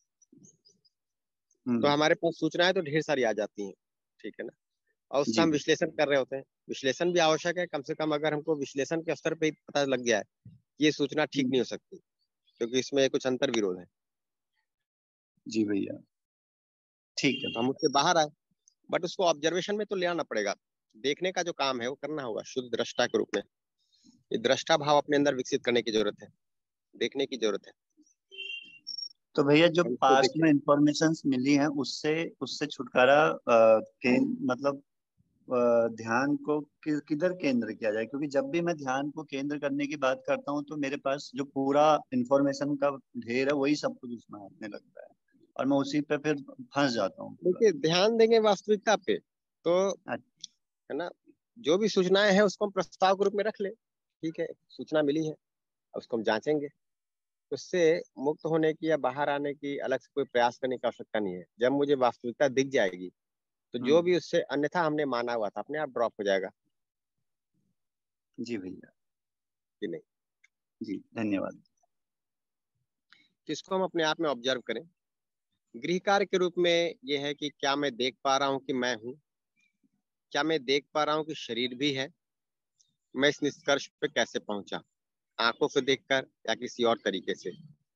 तो हमारे पास सूचनाएं तो ढेर सारी आ जाती हैं, ठीक है ना। और उसका
जी।
हम विश्लेषण कर रहे होते हैं। विश्लेषण भी आवश्यक है, कम से कम अगर हमको विश्लेषण के स्तर पे ही पता लग गया है कि ये सूचना ठीक नहीं हो सकती, क्योंकि इसमें कुछ अंतर विरोध है।
जी भैया, ठीक है।
तो हम उससे बाहर आए, बट उसको ऑब्जर्वेशन में तो ले आना पड़ेगा। देखने का जो काम है वो करना होगा शुद्ध दृष्टा के रूप में। ये दृष्टा भाव अपने अंदर विकसित करने की जरूरत है, देखने की जरूरत है।
तो भैया जो
हम इसको
पास्ट
देखें।
में इंफॉर्मेशन मिली है उससे उससे छुटकारा के मतलब ध्यान को किधर केंद्र किया जाए, क्योंकि जब भी मैं ध्यान को केंद्र करने की बात करता हूँ तो मेरे पास जो पूरा इंफॉर्मेशन का ढेर है वही सब कुछ उसमें आने लगता है और मैं उसी पे फिर फंस जाता हूँ।
देखिए, ध्यान देंगे वास्तविकता पे तो, है ना, जो भी सूचनाएं हैं उसको हम प्रस्ताव के रूप में रख ले। ठीक है, सूचना मिली है, उसको हम जांचेंगे। उससे मुक्त होने की या बाहर आने की अलग से कोई प्रयास करने की आवश्यकता नहीं है। जब मुझे वास्तविकता दिख जाएगी तो जो भी उससे अन्यथा हमने माना हुआ था अपने आप ड्रॉप हो जाएगा।
जी भैया,
कि नहीं?
जी धन्यवाद।
तो इसको हम अपने आप में ऑब्जर्व करें। गृह कार्य के रूप में यह है कि क्या मैं देख पा रहा हूं कि मैं हूं, क्या मैं देख पा रहा हूं कि शरीर भी है, मैं इस निष्कर्ष पे कैसे पहुंचा, आंखों से देखकर या किसी और तरीके से।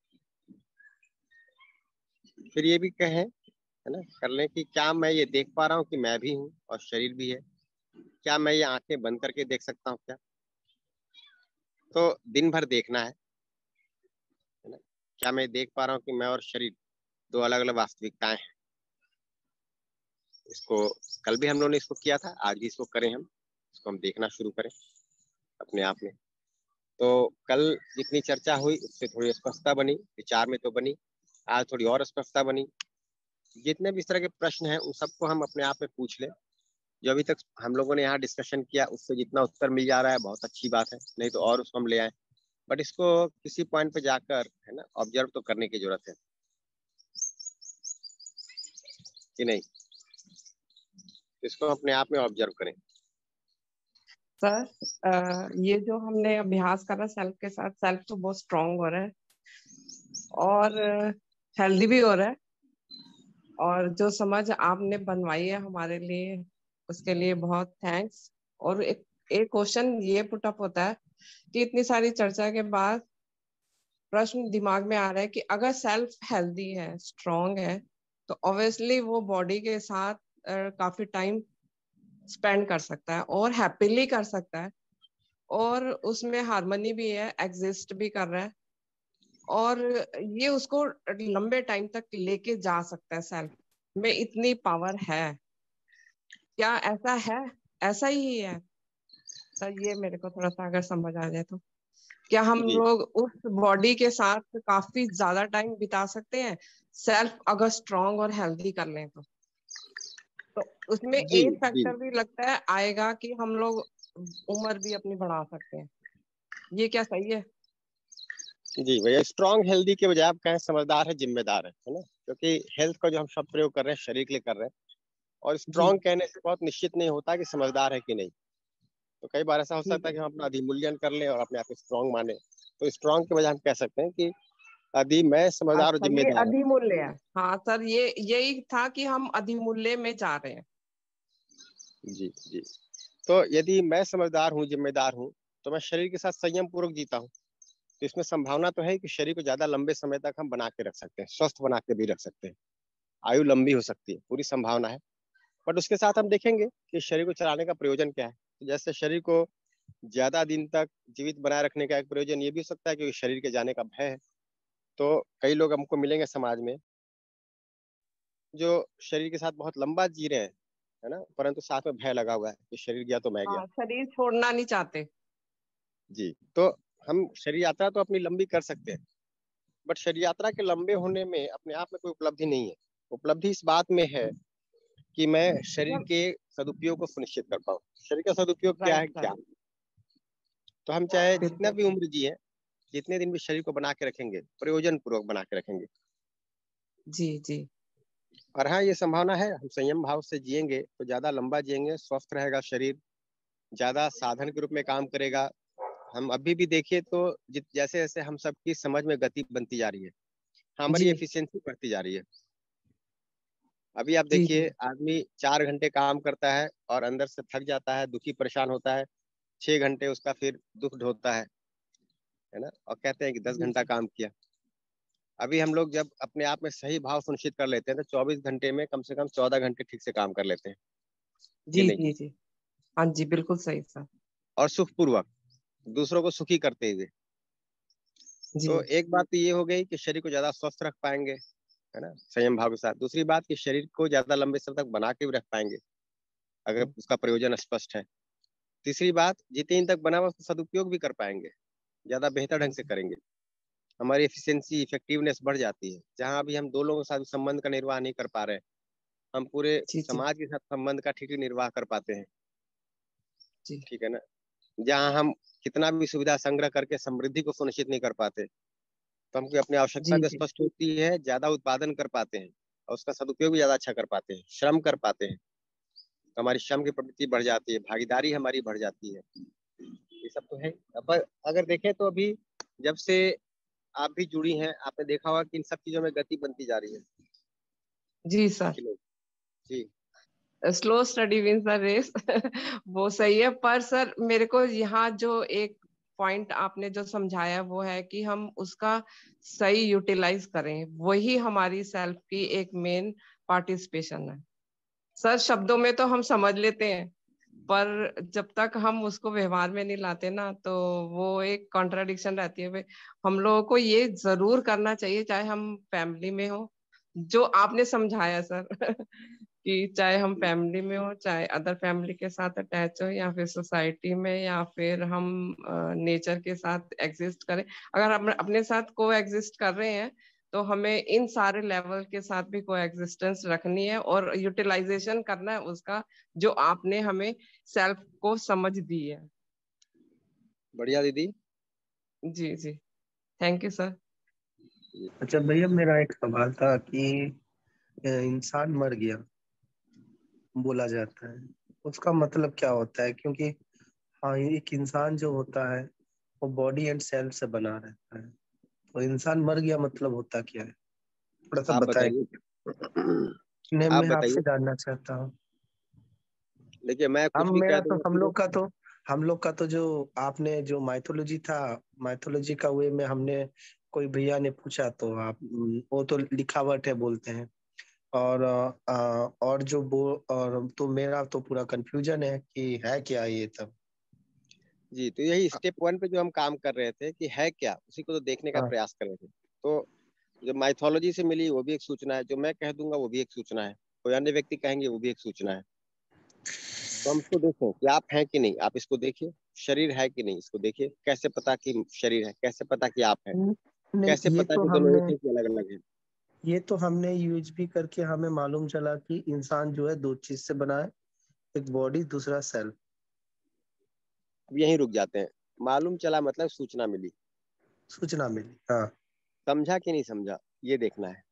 फिर ये भी कहें, है ना, कर लें कि क्या मैं ये देख पा रहा हूँ कि मैं भी हूँ और शरीर भी है, क्या मैं ये आंखें बंद करके देख सकता हूँ क्या? तो दिन भर देखना है ना, क्या मैं देख पा रहा हूँ कि मैं और शरीर दो अलग अलग वास्तविकताएं हैं। इसको कल भी हम लोगों ने इसको किया था, आज भी इसको करें, हम इसको हम देखना शुरू करें अपने आप में। तो कल जितनी चर्चा हुई उससे थोड़ी स्पष्टता बनी, विचार में तो बनी, आज थोड़ी और स्पष्टता बनी। जितने भी इस तरह के प्रश्न हैं उन सबको हम अपने आप में पूछ लें। जो अभी तक हम लोगों ने यहाँ डिस्कशन किया उससे जितना उत्तर मिल जा रहा है बहुत अच्छी बात है, नहीं तो और उसको हम ले आए। बट इसको किसी पॉइंट पे जाकर, है ना, ऑब्जर्व तो करने की जरूरत है कि नहीं? इसको अपने आप में ऑब्जर्व करें।
सर, ये जो हमने अभ्यास करा सेल्फ के साथ, सेल्फ तो बहुत स्ट्रांग हो रहा है और हेल्दी भी हो रहा है। और जो समझ आपने बनवाई है हमारे लिए उसके लिए बहुत थैंक्स। और एक क्वेश्चन ये पुट अप होता है कि इतनी सारी चर्चा के बाद प्रश्न दिमाग में आ रहा है कि अगर सेल्फ हेल्दी है, स्ट्रांग है, तो ऑब्वियसली वो बॉडी के साथ काफी टाइम स्पेंड कर सकता है और हैप्पीली कर सकता है और उसमें हार्मनी भी है, एग्जिस्ट भी कर रहा है और ये उसको लंबे टाइम तक लेके जा सकता है। सेल्फ में इतनी पावर है, क्या ऐसा है? ऐसा ही है सर, ये मेरे को थोड़ा सा अगर समझ आ जाए तो क्या हम लोग उस बॉडी के साथ काफी ज्यादा टाइम बिता सकते हैं सेल्फ अगर स्ट्रांग और हेल्दी कर लें तो उसमें एक फैक्टर भी लगता है आएगा कि हम लोग उम्र भी अपनी बढ़ा सकते हैं। ये क्या सही है?
जी भैया, स्ट्रांग हेल्दी के बजाय आप कहें समझदार है, जिम्मेदार है ना, क्योंकि हेल्थ का जो हम शब्द प्रयोग कर रहे हैं शरीर के लिए कर रहे हैं और स्ट्रांग कहने से बहुत निश्चित नहीं होता कि समझदार है कि नहीं। तो कई बार ऐसा हो सकता है कि हम अपना अधिमूल्यन कर लें और अपने आप को स्ट्रांग माने। तो स्ट्रांग के बजाय हम कह सकते हैं कि मैं समझदार और
अच्छा, ये
जिम्मेदार हूं।
अधिमूल्य है। हाँ सर, ये यही था कि हम अधिमूल्य में जा रहे हैं।
जी जी। तो यदि मैं समझदार हूँ, जिम्मेदार हूँ, तो मैं शरीर के साथ संयम पूर्वक जीता हूँ। तो इसमें संभावना तो है कि शरीर को ज्यादा लंबे समय तक हम बना के रख सकते हैं, स्वस्थ बना के भी रख सकते हैं, आयु लंबी हो सकती है, पूरी संभावना है। बट उसके साथ हम देखेंगे कि शरीर को चलाने का प्रयोजन क्या है। तो जैसे शरीर को ज्यादा दिन तक जीवित बनाए रखने का एक प्रयोजन ये भी हो सकता है क्योंकि शरीर के जाने का भय है। तो कई लोग हमको मिलेंगे समाज में जो शरीर के साथ बहुत लंबा जी रहे हैं, है ना, परंतु साथ में भय लगा हुआ है कि शरीर गया तो मैं गया।
हाँ, शरीर छोड़ना नहीं चाहते।
जी। तो हम शरीर यात्रा तो अपनी लंबी कर सकते हैं, बट शरीर यात्रा के लंबे होने में अपने आप में कोई उपलब्धि नहीं है। उपलब्धि इस बात में है कि मैं शरीर के सदुपयोग को सुनिश्चित कर पाऊँ। शरीर का सदुपयोग क्या है? ज्ञान। तो हम चाहे जितना भी उम्र जिए, जितने दिन भी शरीर को बना के रखेंगे, प्रयोजन पूर्वक बना के रखेंगे।
जी जी।
और हाँ, ये संभावना है हम संयम भाव से जिएंगे तो ज्यादा लंबा जिएंगे, स्वस्थ रहेगा शरीर, ज्यादा साधन के रूप में काम करेगा। हम अभी भी देखिए तो जैसे जैसे हम सबकी समझ में गति बनती जा रही है, हमारी एफिशिएंसी बढ़ती जा रही है। अभी आप देखिए, आदमी 4 घंटे काम करता है और अंदर से थक जाता है, दुखी परेशान होता है, 6 घंटे उसका फिर दुख ढोता है ना, और कहते हैं कि 10 घंटा काम किया। अभी हम लोग जब अपने आप में सही भाव सुनिश्चित कर लेते हैं तो 24 घंटे में कम से कम 14 घंटे ठीक से काम कर लेते हैं।
जी जी जी। हाँ जी, बिल्कुल सही सर।
और सुखपूर्वक, दूसरों को सुखी करते हुए। तो एक बात तो ये हो गई कि शरीर को ज्यादा स्वस्थ रख पाएंगे, है ना, संयम भाव के साथ। दूसरी बात कि शरीर को ज्यादा लंबे समय तक बना के भी रख पाएंगे। अगर उसका प्रयोजन स्पष्ट है। तीसरी बात, जितने दिन तक बना हुआ उसका सदुपयोग भी कर पाएंगे, ज्यादा बेहतर ढंग से करेंगे, हमारी एफिशिएंसी इफेक्टिवनेस बढ़ जाती है। जहां अभी हम दो लोगों के साथ संबंध का निर्वाह नहीं कर पा रहे हैं, हम पूरे
जी जी
समाज के साथ संबंध का ठीक निर्वाह कर पाते हैं।
जी
ठीक है ना। जहाँ हम कितना भी सुविधा संग्रह करके समृद्धि को सुनिश्चित नहीं कर पाते, तो हमको अपनी आवश्यकता
जी
भी
जी
स्पष्ट होती है, ज्यादा उत्पादन कर पाते हैं और उसका सदुपयोग भी ज्यादा अच्छा कर पाते हैं, श्रम कर पाते हैं, तो हमारी श्रम की प्रवृत्ति बढ़ जाती है, भागीदारी हमारी बढ़ जाती है। ये सब तो है। अब अगर देखें तो अभी जब से आप भी जुड़ी हैं, आपने देखा होगा कि इन सब चीजों में गति बनती जा रही है
जी सर।
कि नहीं? जी।
Slow study wins the race वो सही है, पर सर मेरे को यहाँ जो एक पॉइंट आपने जो समझाया वो है कि हम उसका सही यूटिलाइज करें, वही हमारी सेल्फ की एक मेन पार्टिसिपेशन है। सर शब्दों में तो हम समझ लेते हैं, पर जब तक हम उसको व्यवहार में नहीं लाते ना, तो वो एक कॉन्ट्राडिक्शन रहती है। हम लोगों को ये जरूर करना चाहिए, चाहे हम फैमिली में हो, जो आपने समझाया सर कि चाहे हम फैमिली में हो, चाहे अदर फैमिली के साथ अटैच हो, या फिर सोसाइटी में, या फिर हम नेचर के साथ एग्जिस्ट करें। अगर हम अपने साथ को एग्जिस्ट कर रहे हैं, तो हमें इन सारे लेवल के साथ भी को एग्जिस्टेंस रखनी है और यूटिलाइजेशन करना है उसका, जो आपने हमें सेल्फ को समझ दी है।
बढ़िया दीदी।
जी जी, थैंक यू सर।
अच्छा भैया, मेरा एक सवाल था कि इंसान मर गया बोला जाता है, उसका मतलब क्या होता है? क्योंकि हाँ, एक इंसान जो होता है वो बॉडी एंड सेल से बना रहता है, तो इंसान मर गया मतलब होता क्या है? थोड़ा सा
आप
बताएं।
बताइए।
नहीं,
आप
मैं आपसे
बताइए।
जानना चाहता हूँ।
देखिए, मैं कुछ
हम
भी कह
मेरा तो
दूंगा
हम
फिर।
लोग का तो हम लोग का तो जो आपने जो माइथोलॉजी था, माइथोलॉजी का वे में हमने कोई भैया ने पूछा तो आप वो तो लिखावट है बोलते हैं। और और जो वो और तो मेरा तो पूरा कंफ्यूजन है कि है क्या ये सब।
जी, तो यही स्टेप 1 पे जो हम काम कर रहे थे कि है क्या, उसी को तो देखने का
हाँ
प्रयास कर रहे थे। तो जो माइथोलॉजी से मिली वो भी एक सूचना है, जो मैं कह दूंगा वो भी एक सूचना है, कोई अन्य व्यक्ति कहेंगे वो भी एक सूचना है। तो हम इसको देखें कि आप हैं कि नहीं, आप इसको देखिए। शरीर है कि नहीं, इसको देखिए। कैसे पता कि शरीर है, कैसे पता कि आप है,
नहीं,
कैसे पता कि दोनों एक ही अलग अलग है।
ये तो हमने यूएचबी करके हमें मालूम चला कि इंसान जो है दो चीज से बना है, एक बॉडी, दूसरा सेल।
अब यहीं रुक जाते हैं। मालूम चला मतलब सूचना मिली।
सूचना मिली, हाँ।
समझा कि नहीं समझा, ये देखना है।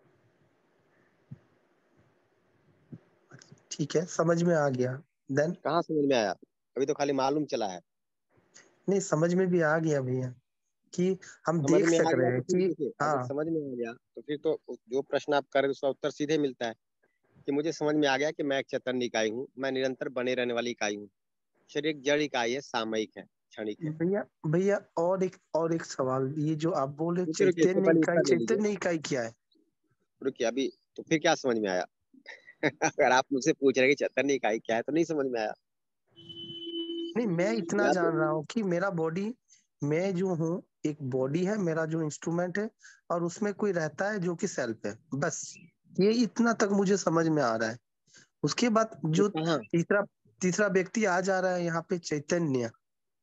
ठीक है, समझ में आ गया। देन
कहाँ समझ में आया? अभी तो खाली मालूम चला है।
नहीं, समझ में भी आ गया भैया कि हम
समझ
देख
में
सक
आ गया
रहे
तो
हैं
फिर
कि
देखिए, अगर
हाँ।
समझ में आ गया तो फिर तो जो प्रश्न आप कर रहे हैं उसका उत्तर सीधे मिलता है कि मुझे समझ में आ गया कि मैं एक चैतन्य इकाई हूँ, मैं निरंतर बने रहने वाली इकाई हूँ। शरीर एक जड़ इकाई है, सामयिक है, क्षणिक है।
भैया भैया, और एक सवाल, ये जो आप बोल रहे
रुकिए रुकिए, इससे
चैतन्य
पहले
इकाई,
उत्तर ले लीजिए।
चैतन्य इकाई क्या है?
रुकिए अभी, तो फिर क्या समझ में आया? अगर आप मुझसे पूछ रहे हैं कि चैतन्य इकाई क्या है तो नहीं समझ में आया।
नहीं, मैं इतना
या तो
जान रहा हूँ कि मेरा बॉडी, मैं जो हूँ एक बॉडी है, मेरा जो इंस्ट्रूमेंट है, और उसमें कोई रहता है जो कि सेल्फ है, बस। ये इतना तक मुझे समझ में आ रहा है। उसके बाद
तो
जो
कहाँ?
तीसरा तीसरा व्यक्ति आ जा रहा है यहाँ पे, चैतन्य,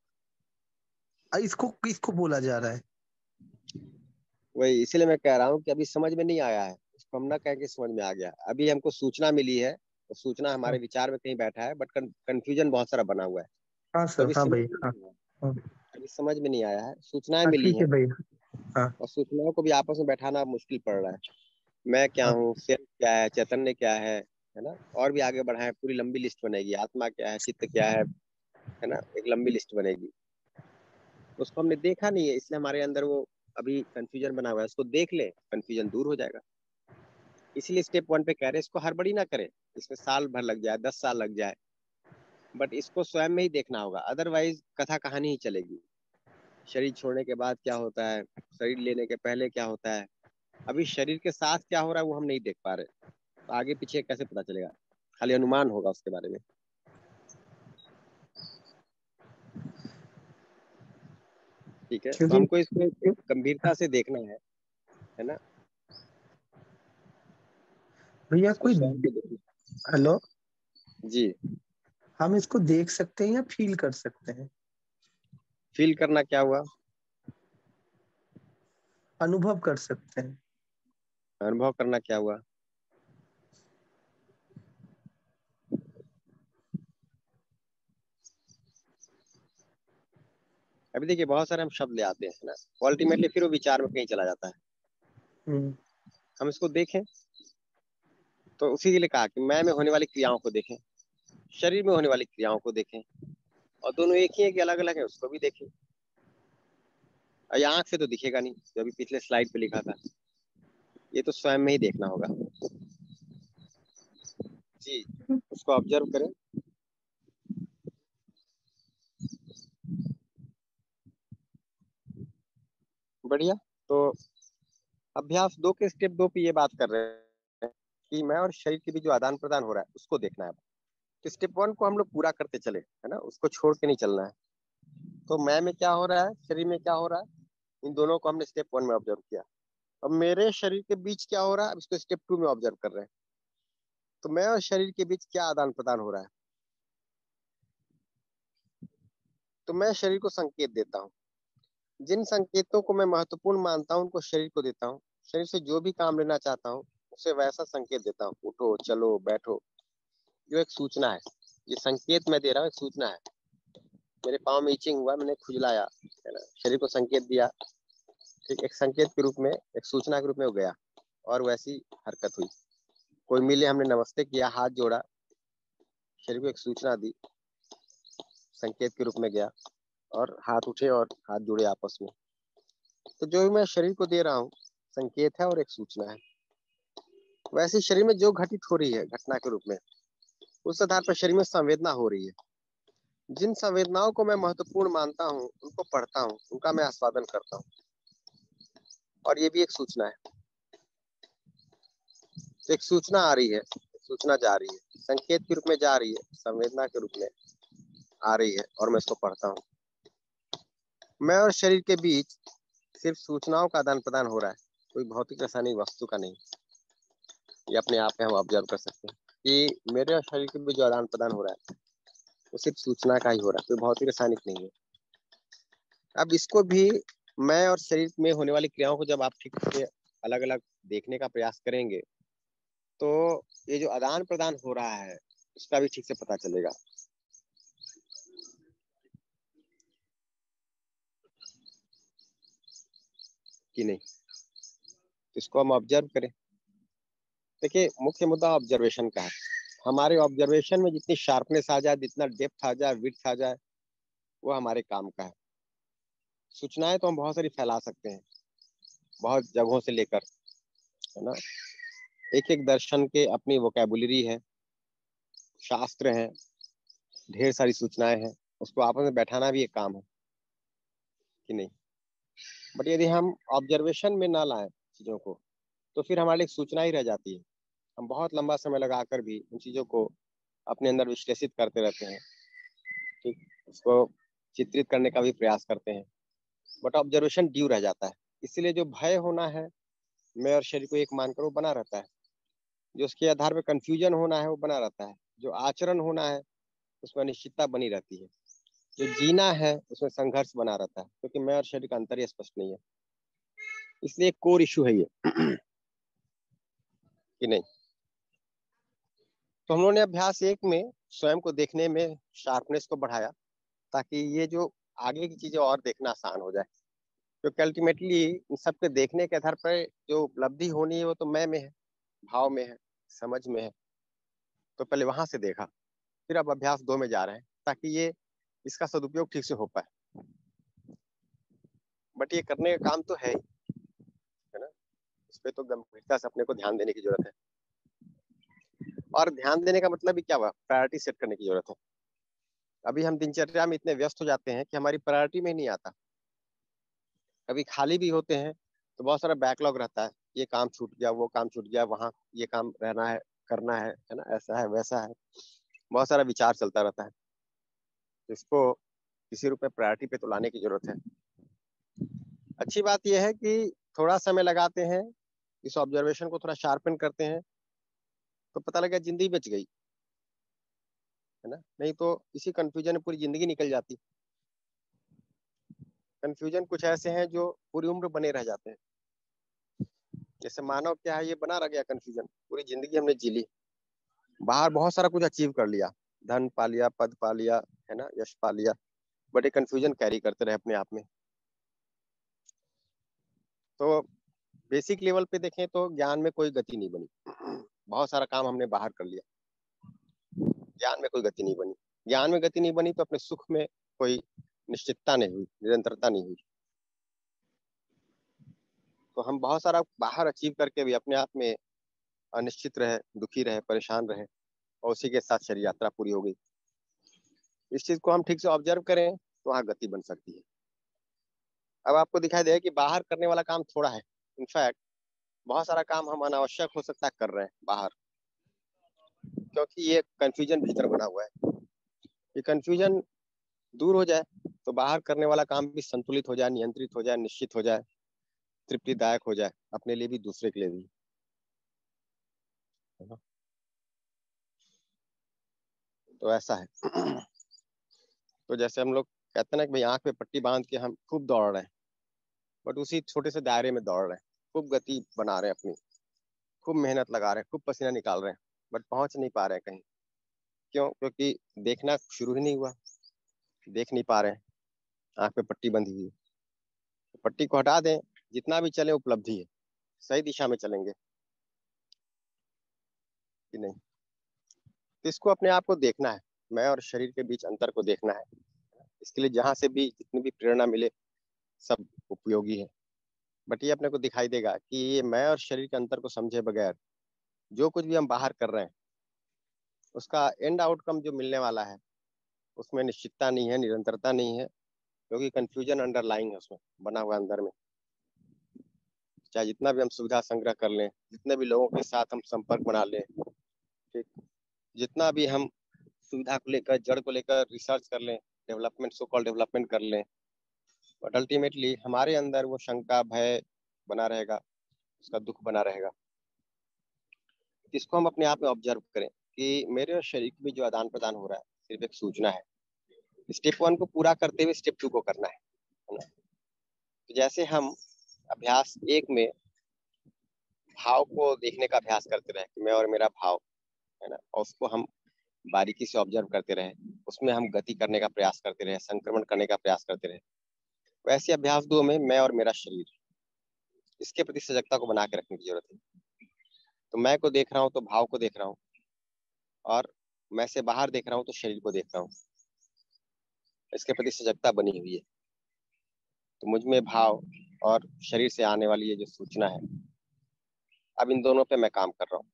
इसको इसको बोला जा रहा है।
वही इसीलिए मैं कह रहा हूँ कि अभी समझ में नहीं आया है, उसको हम ना कह के समझ में आ गया। अभी हमको सूचना मिली है, तो सूचना हमारे
हाँ
विचार में कहीं बैठा है, बट कंफ्यूजन बहुत सारा बना हुआ है।
हाँ
तो
सर,
अभी
हाँ
समझ
भाई,
में
हाँ
नहीं आया।
हाँ
अभी समझ में नहीं आया है, सूचनाएं
हाँ,
मिली
ठीक है
हैं
भैया। हाँ
और सूचनाओं को भी आपस में बैठाना मुश्किल पड़ रहा है। मैं क्या
हाँ
हूँ, सेल्फ क्या है, चैतन्य क्या है ना। और भी आगे बढ़ाए पूरी लंबी लिस्ट बनेगी, आत्मा क्या है, चित्त क्या है ना, एक लंबी लिस्ट बनेगी। उसको हमने देखा नहीं है, इसलिए हमारे अंदर वो अभी कंफ्यूजन बना हुआ है। उसको देख ले, कंफ्यूजन दूर हो जाएगा। इसीलिए स्टेप 1 पे कह रहे हैं इसको हड़बड़ी ना करें। इसमें साल भर लग जाए, 10 साल लग जाए, बट इसको स्वयं में ही देखना होगा, अदरवाइज कथा कहानी ही चलेगी। शरीर छोड़ने के बाद क्या होता है, शरीर लेने के पहले क्या होता है, अभी शरीर के साथ क्या हो रहा है वो हम नहीं देख पा रहे, तो आगे पीछे कैसे पता चलेगा? खाली अनुमान होगा उसके बारे में। ठीक है, तो
क्योंकि
हमको इसको एक गंभीरता से देखना है ना।
भैया
इसको
कोई,
स्वयं को देखना।
हेलो,
जी।
हम इसको देख सकते हैं या फील कर सकते हैं?
फील करना क्या हुआ?
अनुभव कर सकते हैं।
अनुभव करना क्या हुआ? अभी देखिए बहुत सारे हम शब्द ले आते हैं ना, अल्टीमेटली फिर वो विचार में कहीं चला जाता है।
हम्म।
हम इसको देखें तो उसी के लिए कहा कि मैं में होने वाली क्रियाओं को देखें, शरीर में होने वाली क्रियाओं को देखें, और दोनों एक ही है कि अलग अलग है उसको भी देखें। और ये आंख से तो दिखेगा नहीं, जो अभी पिछले स्लाइड पे लिखा था, ये तो स्वयं में ही देखना होगा। जी, उसको ऑब्जर्व करें। बढ़िया। तो अभ्यास 2 के स्टेप 2 पे ये बात कर रहे हैं कि मैं और शरीर के बीच जो आदान प्रदान हो रहा है उसको देखना है। तो स्टेप 1 को हम लोग पूरा करते चले, है ना, उसको छोड़ के नहीं चलना है। तो मैं में क्या हो रहा है, शरीर में क्या हो रहा है, इन दोनों को हमने स्टेप 1 में ऑब्जर्व किया। अब मेरे शरीर के बीच क्या हो रहा है, अब इसको स्टेप 2 में ऑब्जर्व कर रहे हैं। तो मैं और शरीर के बीच क्या आदान प्रदान हो रहा है। तो मैं शरीर को संकेत देता हूँ, जिन संकेतों को मैं महत्वपूर्ण मानता हूँ उनको शरीर को देता हूँ। शरीर से जो भी काम लेना चाहता हूँ उसे वैसा संकेत देता हूँ, उठो, चलो, बैठो, जो एक सूचना है। ये संकेत मैं दे रहा हूँ, एक सूचना है। मेरे पाँव में इचिंग हुआ, मैंने खुजलाया, है ना, शरीर को संकेत दिया। ठीक, एक संकेत के रूप में, एक सूचना के रूप में वो गया और वैसी हरकत हुई। कोई मिले, हमने नमस्ते किया, हाथ जोड़ा, शरीर को एक सूचना दी, संकेत के रूप में गया, और हाथ उठे और हाथ जुड़े आपस में। तो जो भी मैं शरीर को दे रहा हूँ संकेत है और एक सूचना है। वैसे शरीर में जो घटित हो रही है घटना के रूप में, उस आधार पर शरीर में संवेदना हो रही है। जिन संवेदनाओं को मैं महत्वपूर्ण मानता हूँ उनको पढ़ता हूँ, उनका मैं आस्वादन करता हूँ, और ये भी एक सूचना है। तो एक सूचना आ रही है, सूचना जा रही है, संकेत के रूप में जा रही है, संवेदना के रूप में आ रही है, और मैं इसको पढ़ता हूँ। मैं और शरीर के बीच सिर्फ सूचनाओं का आदान प्रदान हो रहा है, कोई भौतिक रासायनिक वस्तु का नहीं। ये अपने आप में हम ऑब्जर्व कर सकते हैं कि मेरे और शरीर के बीच जो आदान प्रदान हो रहा है वो सिर्फ सूचना का ही हो रहा है, कोई भौतिक रासायनिक नहीं है। अब इसको भी, मैं और शरीर में होने वाली क्रियाओं को जब आप ठीक से अलग अलग देखने का प्रयास करेंगे तो ये जो आदान प्रदान हो रहा है उसका भी ठीक से पता चलेगा कि नहीं। तो इसको हम ऑब्जर्व करें। देखिए मुख्य मुद्दा ऑब्जर्वेशन का है। हमारे ऑब्जर्वेशन में जितनी शार्पनेस आ जाए, जितना डेप्थ आ जाए, विड्थ आ जाए, वो हमारे काम का है। सूचनाएं तो हम बहुत सारी फैला सकते हैं, बहुत जगहों से लेकर, है ना। एक एक दर्शन के अपनी वोकैबुलरी है, शास्त्र हैं, ढेर सारी सूचनाएं हैं, उसको आपस में बैठाना भी एक काम है कि नहीं। बट यदि हम ऑब्जर्वेशन में ना लाएं चीजों को तो फिर हमारे लिए सूचना ही रह जाती है। हम बहुत लंबा समय लगाकर भी उन चीजों को अपने अंदर विश्लेषित करते रहते हैं, ठीक, उसको चित्रित करने का भी प्रयास करते हैं, बट ऑब्जर्वेशन ड्यू रह जाता है। इसीलिए जो भय होना है मैं और शरीर को एक मानकर वो बना रहता है, जो उसके आधार पर कंफ्यूजन होना है वो बना रहता है, जो आचरण होना है उसमें अनिश्चितता बनी रहती है, जो जीना है उसमें संघर्ष बना रहता है, क्योंकि मैं और शरीर का अंतर ही स्पष्ट नहीं है। इसलिए कोर इशू है ये कि नहीं। तो हम लोगों ने अभ्यास 1 में स्वयं को देखने में शार्पनेस को बढ़ाया ताकि ये जो आगे की चीजें और देखना आसान हो जाए, क्योंकि अल्टीमेटली इन सबके देखने के आधार पर जो उपलब्धि होनी है वो तो मैं में है, भाव में है, समझ में है। तो पहले वहां से देखा, फिर अब अभ्यास 2 में जा रहे हैं ताकि ये इसका सदुपयोग ठीक से हो पाए। बट ये करने का काम तो है ही, है ना। इस पे तो गंभीरता से अपने को ध्यान देने की जरूरत है, और ध्यान देने का मतलब भी क्या हुआ, प्रायोरिटी सेट करने की जरूरत है। अभी हम दिनचर्या में इतने व्यस्त हो जाते हैं कि हमारी प्रायोरिटी में नहीं आता। कभी खाली भी होते हैं तो बहुत सारा बैकलॉग रहता है, ये काम छूट गया, वो काम छूट गया, वहाँ ये काम रहना है, करना है ना, ऐसा है वैसा है, बहुत सारा विचार चलता रहता है। इसको किसी रूप में प्रायोरिटी पे तो लाने की जरूरत है। अच्छी बात यह है कि थोड़ा समय लगाते हैं, इस ऑब्जर्वेशन को थोड़ा शार्पन करते हैं, तो पता लगा जिंदगी बच गई। है ना, नहीं तो इसी कंफ्यूजन में पूरी जिंदगी निकल जाती। कंफ्यूजन कुछ ऐसे हैं जो पूरी उम्र बने रह जाते हैं। जैसे मानव क्या है, ये बना रह गया कंफ्यूजन, पूरी जिंदगी हमने जी ली, बाहर बहुत सारा कुछ अचीव कर लिया, धन पा लिया, पद पा लिया, है ना, यश पा लिया, बट ये कंफ्यूजन कैरी करते रहे अपने आप में। तो बेसिक लेवल पे देखें तो ज्ञान में कोई गति नहीं बनी। बहुत सारा काम हमने बाहर कर लिया, ज्ञान में कोई गति नहीं बनी। ज्ञान में गति नहीं बनी तो अपने सुख में कोई निश्चितता नहीं हुई, निरंतरता नहीं हुई। तो हम बहुत सारा बाहर अचीव करके भी अपने आप में अनिश्चित रहे, दुखी रहे, परेशान रहे, और उसी के साथ शरीर यात्रा पूरी हो गई। इस चीज को हम ठीक से ऑब्जर्व करें तो वहाँ गति बन सकती है। अब आपको दिखाई देगा कि बाहर करने वाला काम थोड़ा है, इनफैक्ट बहुत सारा काम हम अनावश्यक हो सकता है कर रहे हैं बाहर, क्योंकि ये कंफ्यूजन भीतर बना हुआ है। ये कंफ्यूजन दूर हो जाए तो बाहर करने वाला काम भी संतुलित हो जाए, नियंत्रित हो जाए, निश्चित हो जाए, तृप्तिदायक हो जाए, अपने लिए भी दूसरे के लिए भी, है ना। तो ऐसा है। तो जैसे हम लोग कहते हैं ना कि भाई आंख पे पट्टी बांध के हम खूब दौड़ रहे हैं, बट उसी छोटे से दायरे में दौड़ रहे हैं, खूब गति बना रहे हैं अपनी, खूब मेहनत लगा रहे हैं, खूब पसीना निकाल रहे हैं, बट पहुंच नहीं पा रहे हैं कहीं। क्यों? क्योंकि देखना शुरू ही नहीं हुआ, देख नहीं पा रहे हैं, आंख पे पट्टी बंधी हुई है। तो पट्टी को हटा दें, जितना भी चले उपलब्धि है, सही दिशा में चलेंगे कि नहीं। तो इसको अपने आप को देखना है, मैं और शरीर के बीच अंतर को देखना है। इसके लिए जहां से भी जितनी भी प्रेरणा मिले सब उपयोगी है, बट ये अपने को दिखाई देगा कि ये मैं और शरीर के अंतर को समझे बगैर जो कुछ भी हम बाहर कर रहे हैं, उसका एंड आउटकम जो मिलने वाला है उसमें निश्चितता नहीं है, निरंतरता नहीं है, क्योंकि कंफ्यूजन अंडरलाइंग है उसमें बना हुआ अंदर में। चाहे जितना भी हम सुविधा संग्रह कर लें, जितने भी लोगों के साथ हम संपर्क बना लें, ठीक, जितना भी हम सुविधा को लेकर, जड़ को लेकर रिसर्च कर लें, डेवलपमेंट, सो कॉल डेवलपमेंट कर लें, बट अल्टीमेटली हमारे अंदर वो शंका, भय बना रहेगा, उसका दुख बना रहेगा। इसको हम अपने आप में ऑब्जर्व करें कि मेरे और शरीर में जो आदान प्रदान हो रहा है सिर्फ एक सूचना है। स्टेप 1 को पूरा करते हुए स्टेप 2 को करना है ना। तो जैसे हम अभ्यास 1 में भाव को देखने का अभ्यास करते रहे कि मैं और मेरा भाव, है ना, और उसको हम बारीकी से ऑब्जर्व करते रहे, उसमें हम गति करने का प्रयास करते रहे, संक्रमण करने का प्रयास करते रहे। वैसे अभ्यास 2 में मैं और मेरा शरीर, इसके प्रति सजगता को बना के रखने की जरूरत है। तो मैं को देख रहा हूँ तो भाव को देख रहा हूँ, और मैं से बाहर देख रहा हूँ तो शरीर को देख रहा हूँ, इसके प्रति सजगता बनी हुई है। तो मुझ में भाव और शरीर से आने वाली ये जो सूचना है, अब इन दोनों पे मैं काम कर रहा हूँ।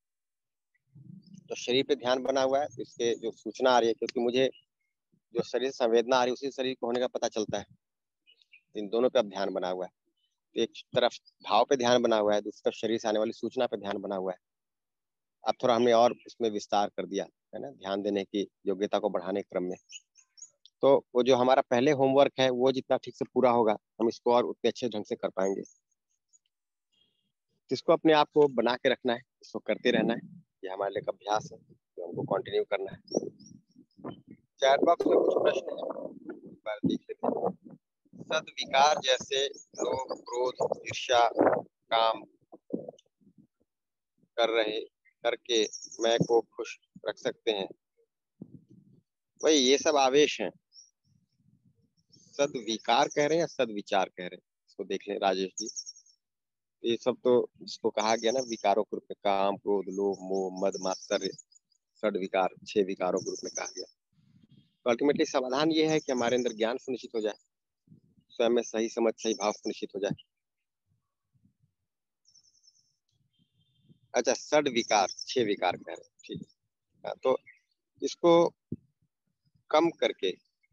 तो शरीर पे ध्यान बना हुआ है, इसके जो सूचना आ रही है, क्योंकि मुझे जो शरीर संवेदना आ रही है उसी शरीर को होने का पता चलता है। इन दोनों पे अब ध्यान बना हुआ है। तो एक तरफ भाव पे ध्यान बना हुआ है, दूसरी तरफ शरीर से आने वाली सूचना पे ध्यान बना हुआ है। अब थोड़ा हमने और इसमें विस्तार कर दिया है ना, ध्यान देने की योग्यता को बढ़ाने के क्रम में। तो वो जो हमारा पहले होमवर्क है वो जितना ठीक से पूरा होगा, हम इसको और उतने अच्छे ढंग से कर पाएंगे। इसको अपने आप को बना के रखना है, इसको करते रहना है। ये हमारे लिए एक अभ्यास है जो हमको कंटिन्यू करना है। चैट बॉक्स में कुछ प्रश्न है, एक बार देख लेते हैं। सद्विकार जैसे लोभ, क्रोध, ईर्ष्या, काम करके मैं को खुश रख सकते हैं। भाई ये सब आवेश हैं। सद्विकार कह रहे हैं या सद्विचार कह रहे हैं, इसको देख लें राजेश जी। ये सब तो जिसको कहा गया ना विकारों के रूप में, काम, क्रोध, लोभ, मोह, मद, मात्सर्य, षड विकार, 6 विकारों के रूप में कहा गया। तो अल्टीमेटली समाधान ये है कि हमारे अंदर ज्ञान सुनिश्चित हो जाए, स्वयं में सही समझ, सही भाव सुनिश्चित हो जाए। अच्छा, षड विकार, 6 विकार कह रहे हैं, ठीक है। तो इसको कम करके,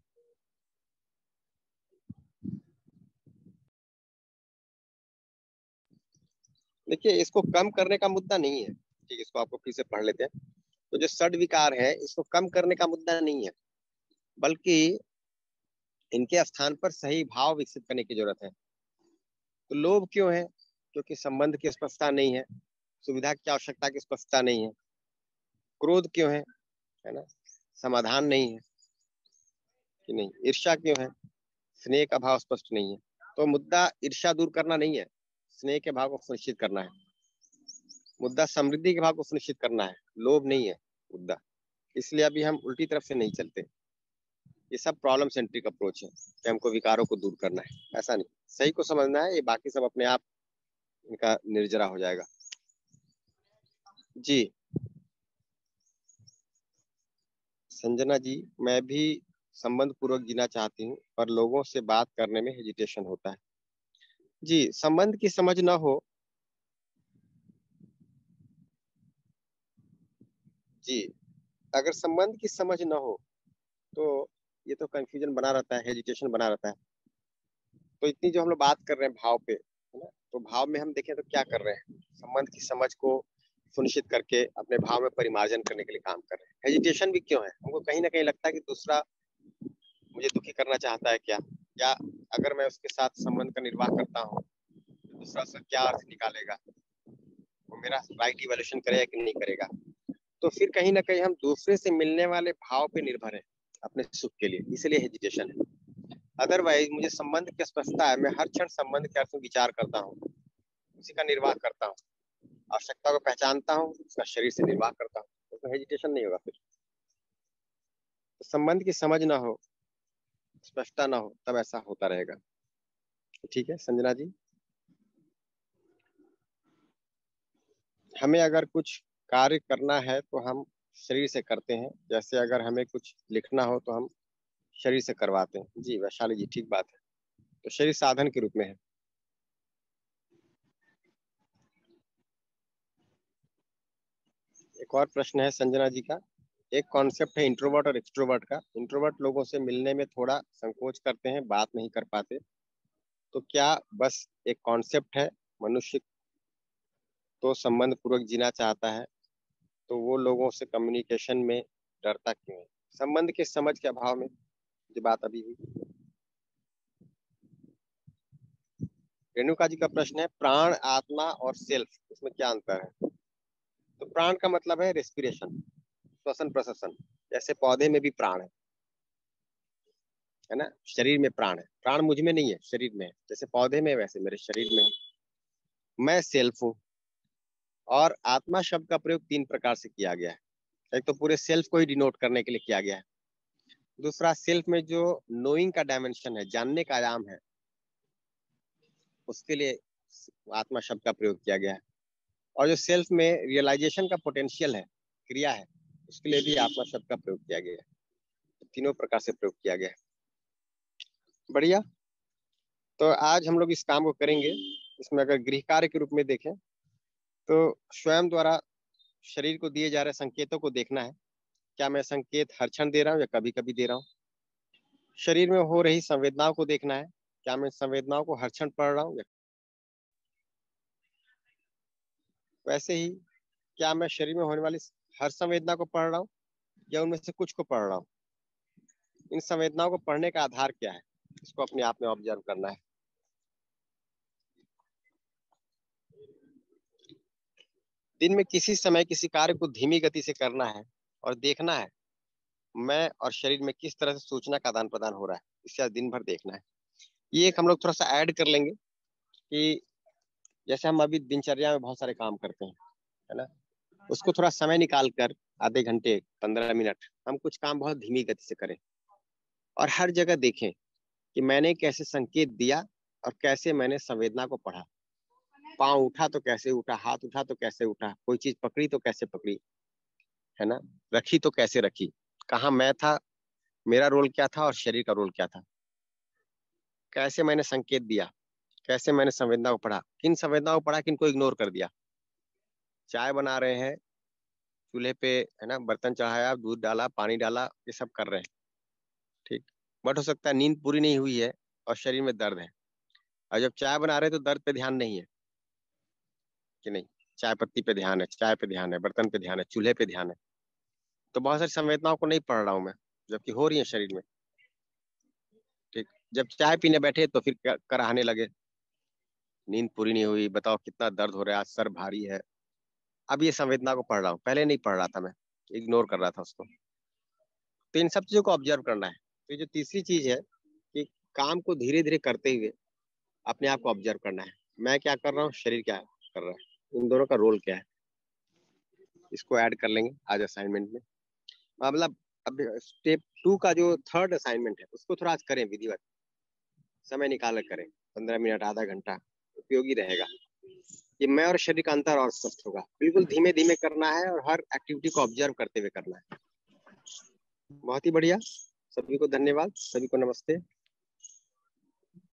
देखिए इसको कम करने का मुद्दा नहीं है, ठीक है, इसको आपको फिर से पढ़ लेते हैं। तो जो षड विकार है इसको कम करने का मुद्दा नहीं है, बल्कि इनके स्थान पर सही भाव विकसित करने की जरूरत है। तो लोभ क्यों है? क्योंकि संबंध की स्पष्टता नहीं है, सुविधा की आवश्यकता की स्पष्टता नहीं है। क्रोध क्यों है ना? समाधान नहीं है कि नहीं? ईर्ष्या क्यों है? स्नेह का भाव स्पष्ट नहीं है। तो मुद्दा ईर्ष्या दूर करना नहीं है, स्नेह के भाव को सुनिश्चित करना है। मुद्दा समृद्धि के भाव को सुनिश्चित करना है, लोभ नहीं है मुद्दा। इसलिए अभी हम उल्टी तरफ से नहीं चलते। ये सब प्रॉब्लम सेंट्रिक अप्रोच है कि हमको विकारों को दूर करना है, ऐसा नहीं। सही को समझना है, ये बाकी सब अपने आप इनका निर्जरा हो जाएगा। जी संजना जी, मैं भी संबंध पूर्वक जीना चाहती हूँ, पर लोगों से बात करने में हेजिटेशन होता है। जी, संबंध की समझ ना हो, जी अगर संबंध की समझ ना हो तो ये तो कंफ्यूजन बना रहता है, हेजिटेशन बना रहता है। तो इतनी जो हम लोग बात कर रहे हैं भाव पे, है ना, तो भाव में हम देखें तो क्या कर रहे हैं, संबंध की समझ को सुनिश्चित करके अपने भाव में परिमार्जन करने के लिए काम कर रहे हैं। हेजिटेशन भी क्यों है? हमको कहीं ना कहीं लगता है कि दूसरा मुझे दुखी करना चाहता है क्या, या अगर मैं उसके साथ संबंध का निर्वाह करता हूँ तो दूसरा उसका क्या अर्थ निकालेगा, वो मेरा राइट इवैल्यूएशन करेगा कि नहीं करेगा। तो फिर कहीं ना कहीं हम दूसरे से मिलने वाले भाव पे निर्भर है अपने सुख के लिए, इसलिए हेजिटेशन है। अदरवाइज मुझे संबंध की स्पष्टता है, मैं हर क्षण संबंध के अर्थ में विचार करता हूँ, उसी का निर्वाह करता हूँ, आवश्यकता को पहचानता हूँ, उसका शरीर से निर्वाह करता हूँ, तो हेजिटेशन नहीं होगा। फिर तो संबंध की समझ ना हो, स्पष्टता ना हो, तब ऐसा होता रहेगा। ठीक है संजना जी, हमें अगर कुछ कार्य करना है तो हम शरीर से करते हैं, जैसे अगर हमें कुछ लिखना हो तो हम शरीर से करवाते हैं। जी वैशाली जी, ठीक बात है। तो शरीर साधन के रूप में है। एक और प्रश्न है संजना जी का, एक कॉन्सेप्ट है इंट्रोवर्ट और एक्सट्रोवर्ट का। इंट्रोवर्ट लोगों से मिलने में थोड़ा संकोच करते हैं, बात नहीं कर पाते, तो क्या बस एक कॉन्सेप्ट है? मनुष्य तो संबंध पूर्वक जीना चाहता है, तो वो लोगों से कम्युनिकेशन में डरता क्यों है? संबंध के समझ के अभाव में, जो बात अभी हुई। रेणुका जी का प्रश्न है, प्राण, आत्मा और सेल्फ, इसमें क्या अंतर है? तो प्राण का मतलब है रेस्पिरेशन, श्वसन प्रश्वसन। जैसे पौधे में भी प्राण है ना, शरीर में प्राण है। प्राण मुझ में नहीं है, शरीर में है। जैसे पौधे में वैसे मेरे शरीर में है। मैं सेल्फ हूँ। और आत्मा शब्द का प्रयोग तीन प्रकार से किया गया है। एक तो पूरे सेल्फ को ही डिनोट करने के लिए किया गया है। दूसरा, सेल्फ में जो नोइंग का डायमेंशन है, जानने का आयाम है, उसके लिए आत्मा शब्द का प्रयोग किया गया है। और जो सेल्फ में रियलाइजेशन का पोटेंशियल है, क्रिया है, उसके लिए भी आत्मा शब्द का प्रयोग किया गया है। तीनों प्रकार से प्रयोग किया गया है। बढ़िया। तो आज हम लोग इस काम को करेंगे। इसमें अगर गृह कार्य के रूप में देखें तो स्वयं द्वारा शरीर को दिए जा रहे संकेतों को देखना है। क्या मैं संकेत हर क्षण दे रहा हूँ या कभी कभी दे रहा हूँ? शरीर में हो रही संवेदनाओं को देखना है। क्या मैं संवेदनाओं को हर क्षण पढ़ रहा हूँ या वैसे ही क्या मैं शरीर में होने वाली हर संवेदना को पढ़ रहा हूँ या उनमें से कुछ को पढ़ रहा हूँ? इन संवेदनाओं को पढ़ने का आधार क्या है, इसको अपने आप में ऑब्जर्व करना है। दिन में किसी समय किसी कार्य को धीमी गति से करना है और देखना है मैं और शरीर में किस तरह से सूचना का आदान प्रदान हो रहा है। इससे दिन भर देखना है। ये एक हम लोग थोड़ा सा ऐड कर लेंगे कि जैसे हम अभी दिनचर्या में बहुत सारे काम करते हैं, है ना, उसको थोड़ा समय निकाल कर आधे घंटे 15 मिनट हम कुछ काम बहुत धीमी गति से करें और हर जगह देखें कि मैंने कैसे संकेत दिया और कैसे मैंने संवेदना को पढ़ा। पाँव उठा तो कैसे उठा, हाथ उठा तो कैसे उठा, कोई चीज पकड़ी तो कैसे पकड़ी, है ना, रखी तो कैसे रखी, कहाँ मैं था, मेरा रोल क्या था और शरीर का रोल क्या था, कैसे मैंने संकेत दिया, कैसे मैंने संवेदना को पढ़ा, किन संवेदनाओं को पढ़ा, किन को इग्नोर कर दिया। चाय बना रहे हैं चूल्हे पे, है ना, बर्तन चढ़ाया, दूध डाला, पानी डाला, ये सब कर रहे हैं, ठीक, बट हो सकता है नींद पूरी नहीं हुई है और शरीर में दर्द है। और जब चाय बना रहे हैं तो दर्द पे ध्यान नहीं है कि नहीं, चाय पत्ती पे ध्यान है, चाय पे ध्यान है, बर्तन पे ध्यान है, चूल्हे पे ध्यान है। तो बहुत सारी संवेदनाओं को नहीं पढ़ रहा हूँ मैं, जबकि हो रही है शरीर में, ठीक। जब चाय पीने बैठे तो फिर कराहने लगे, नींद पूरी नहीं हुई, बताओ कितना दर्द हो रहा है, आज सर भारी है। अब ये संवेदना को पढ़ रहा हूँ, पहले नहीं पढ़ रहा था, मैं इग्नोर कर रहा था उसको। तो इन सब चीजों को ऑब्जर्व करना है। तो ये जो तीसरी चीज है कि काम को धीरे धीरे करते हुए अपने आप को ऑब्जर्व करना है, मैं क्या कर रहा हूँ, शरीर क्या कर रहा है, इन दोनों का रोल क्या है, इसको ऐड कर लेंगे आज असाइनमेंट में। मतलब अब स्टेप 2 का जो थर्ड असाइनमेंट है उसको थोड़ा आज करें, विधिवत समय निकाल करें, 15 मिनट आधा घंटा, उपयोगी रहेगा। ये मैं और शरीर का अंतर और स्पष्ट होगा। बिल्कुल धीमे धीमे करना है और हर एक्टिविटी को ऑब्जर्व करते हुए करना है। बहुत ही बढ़िया, सभी को धन्यवाद, सभी को नमस्ते।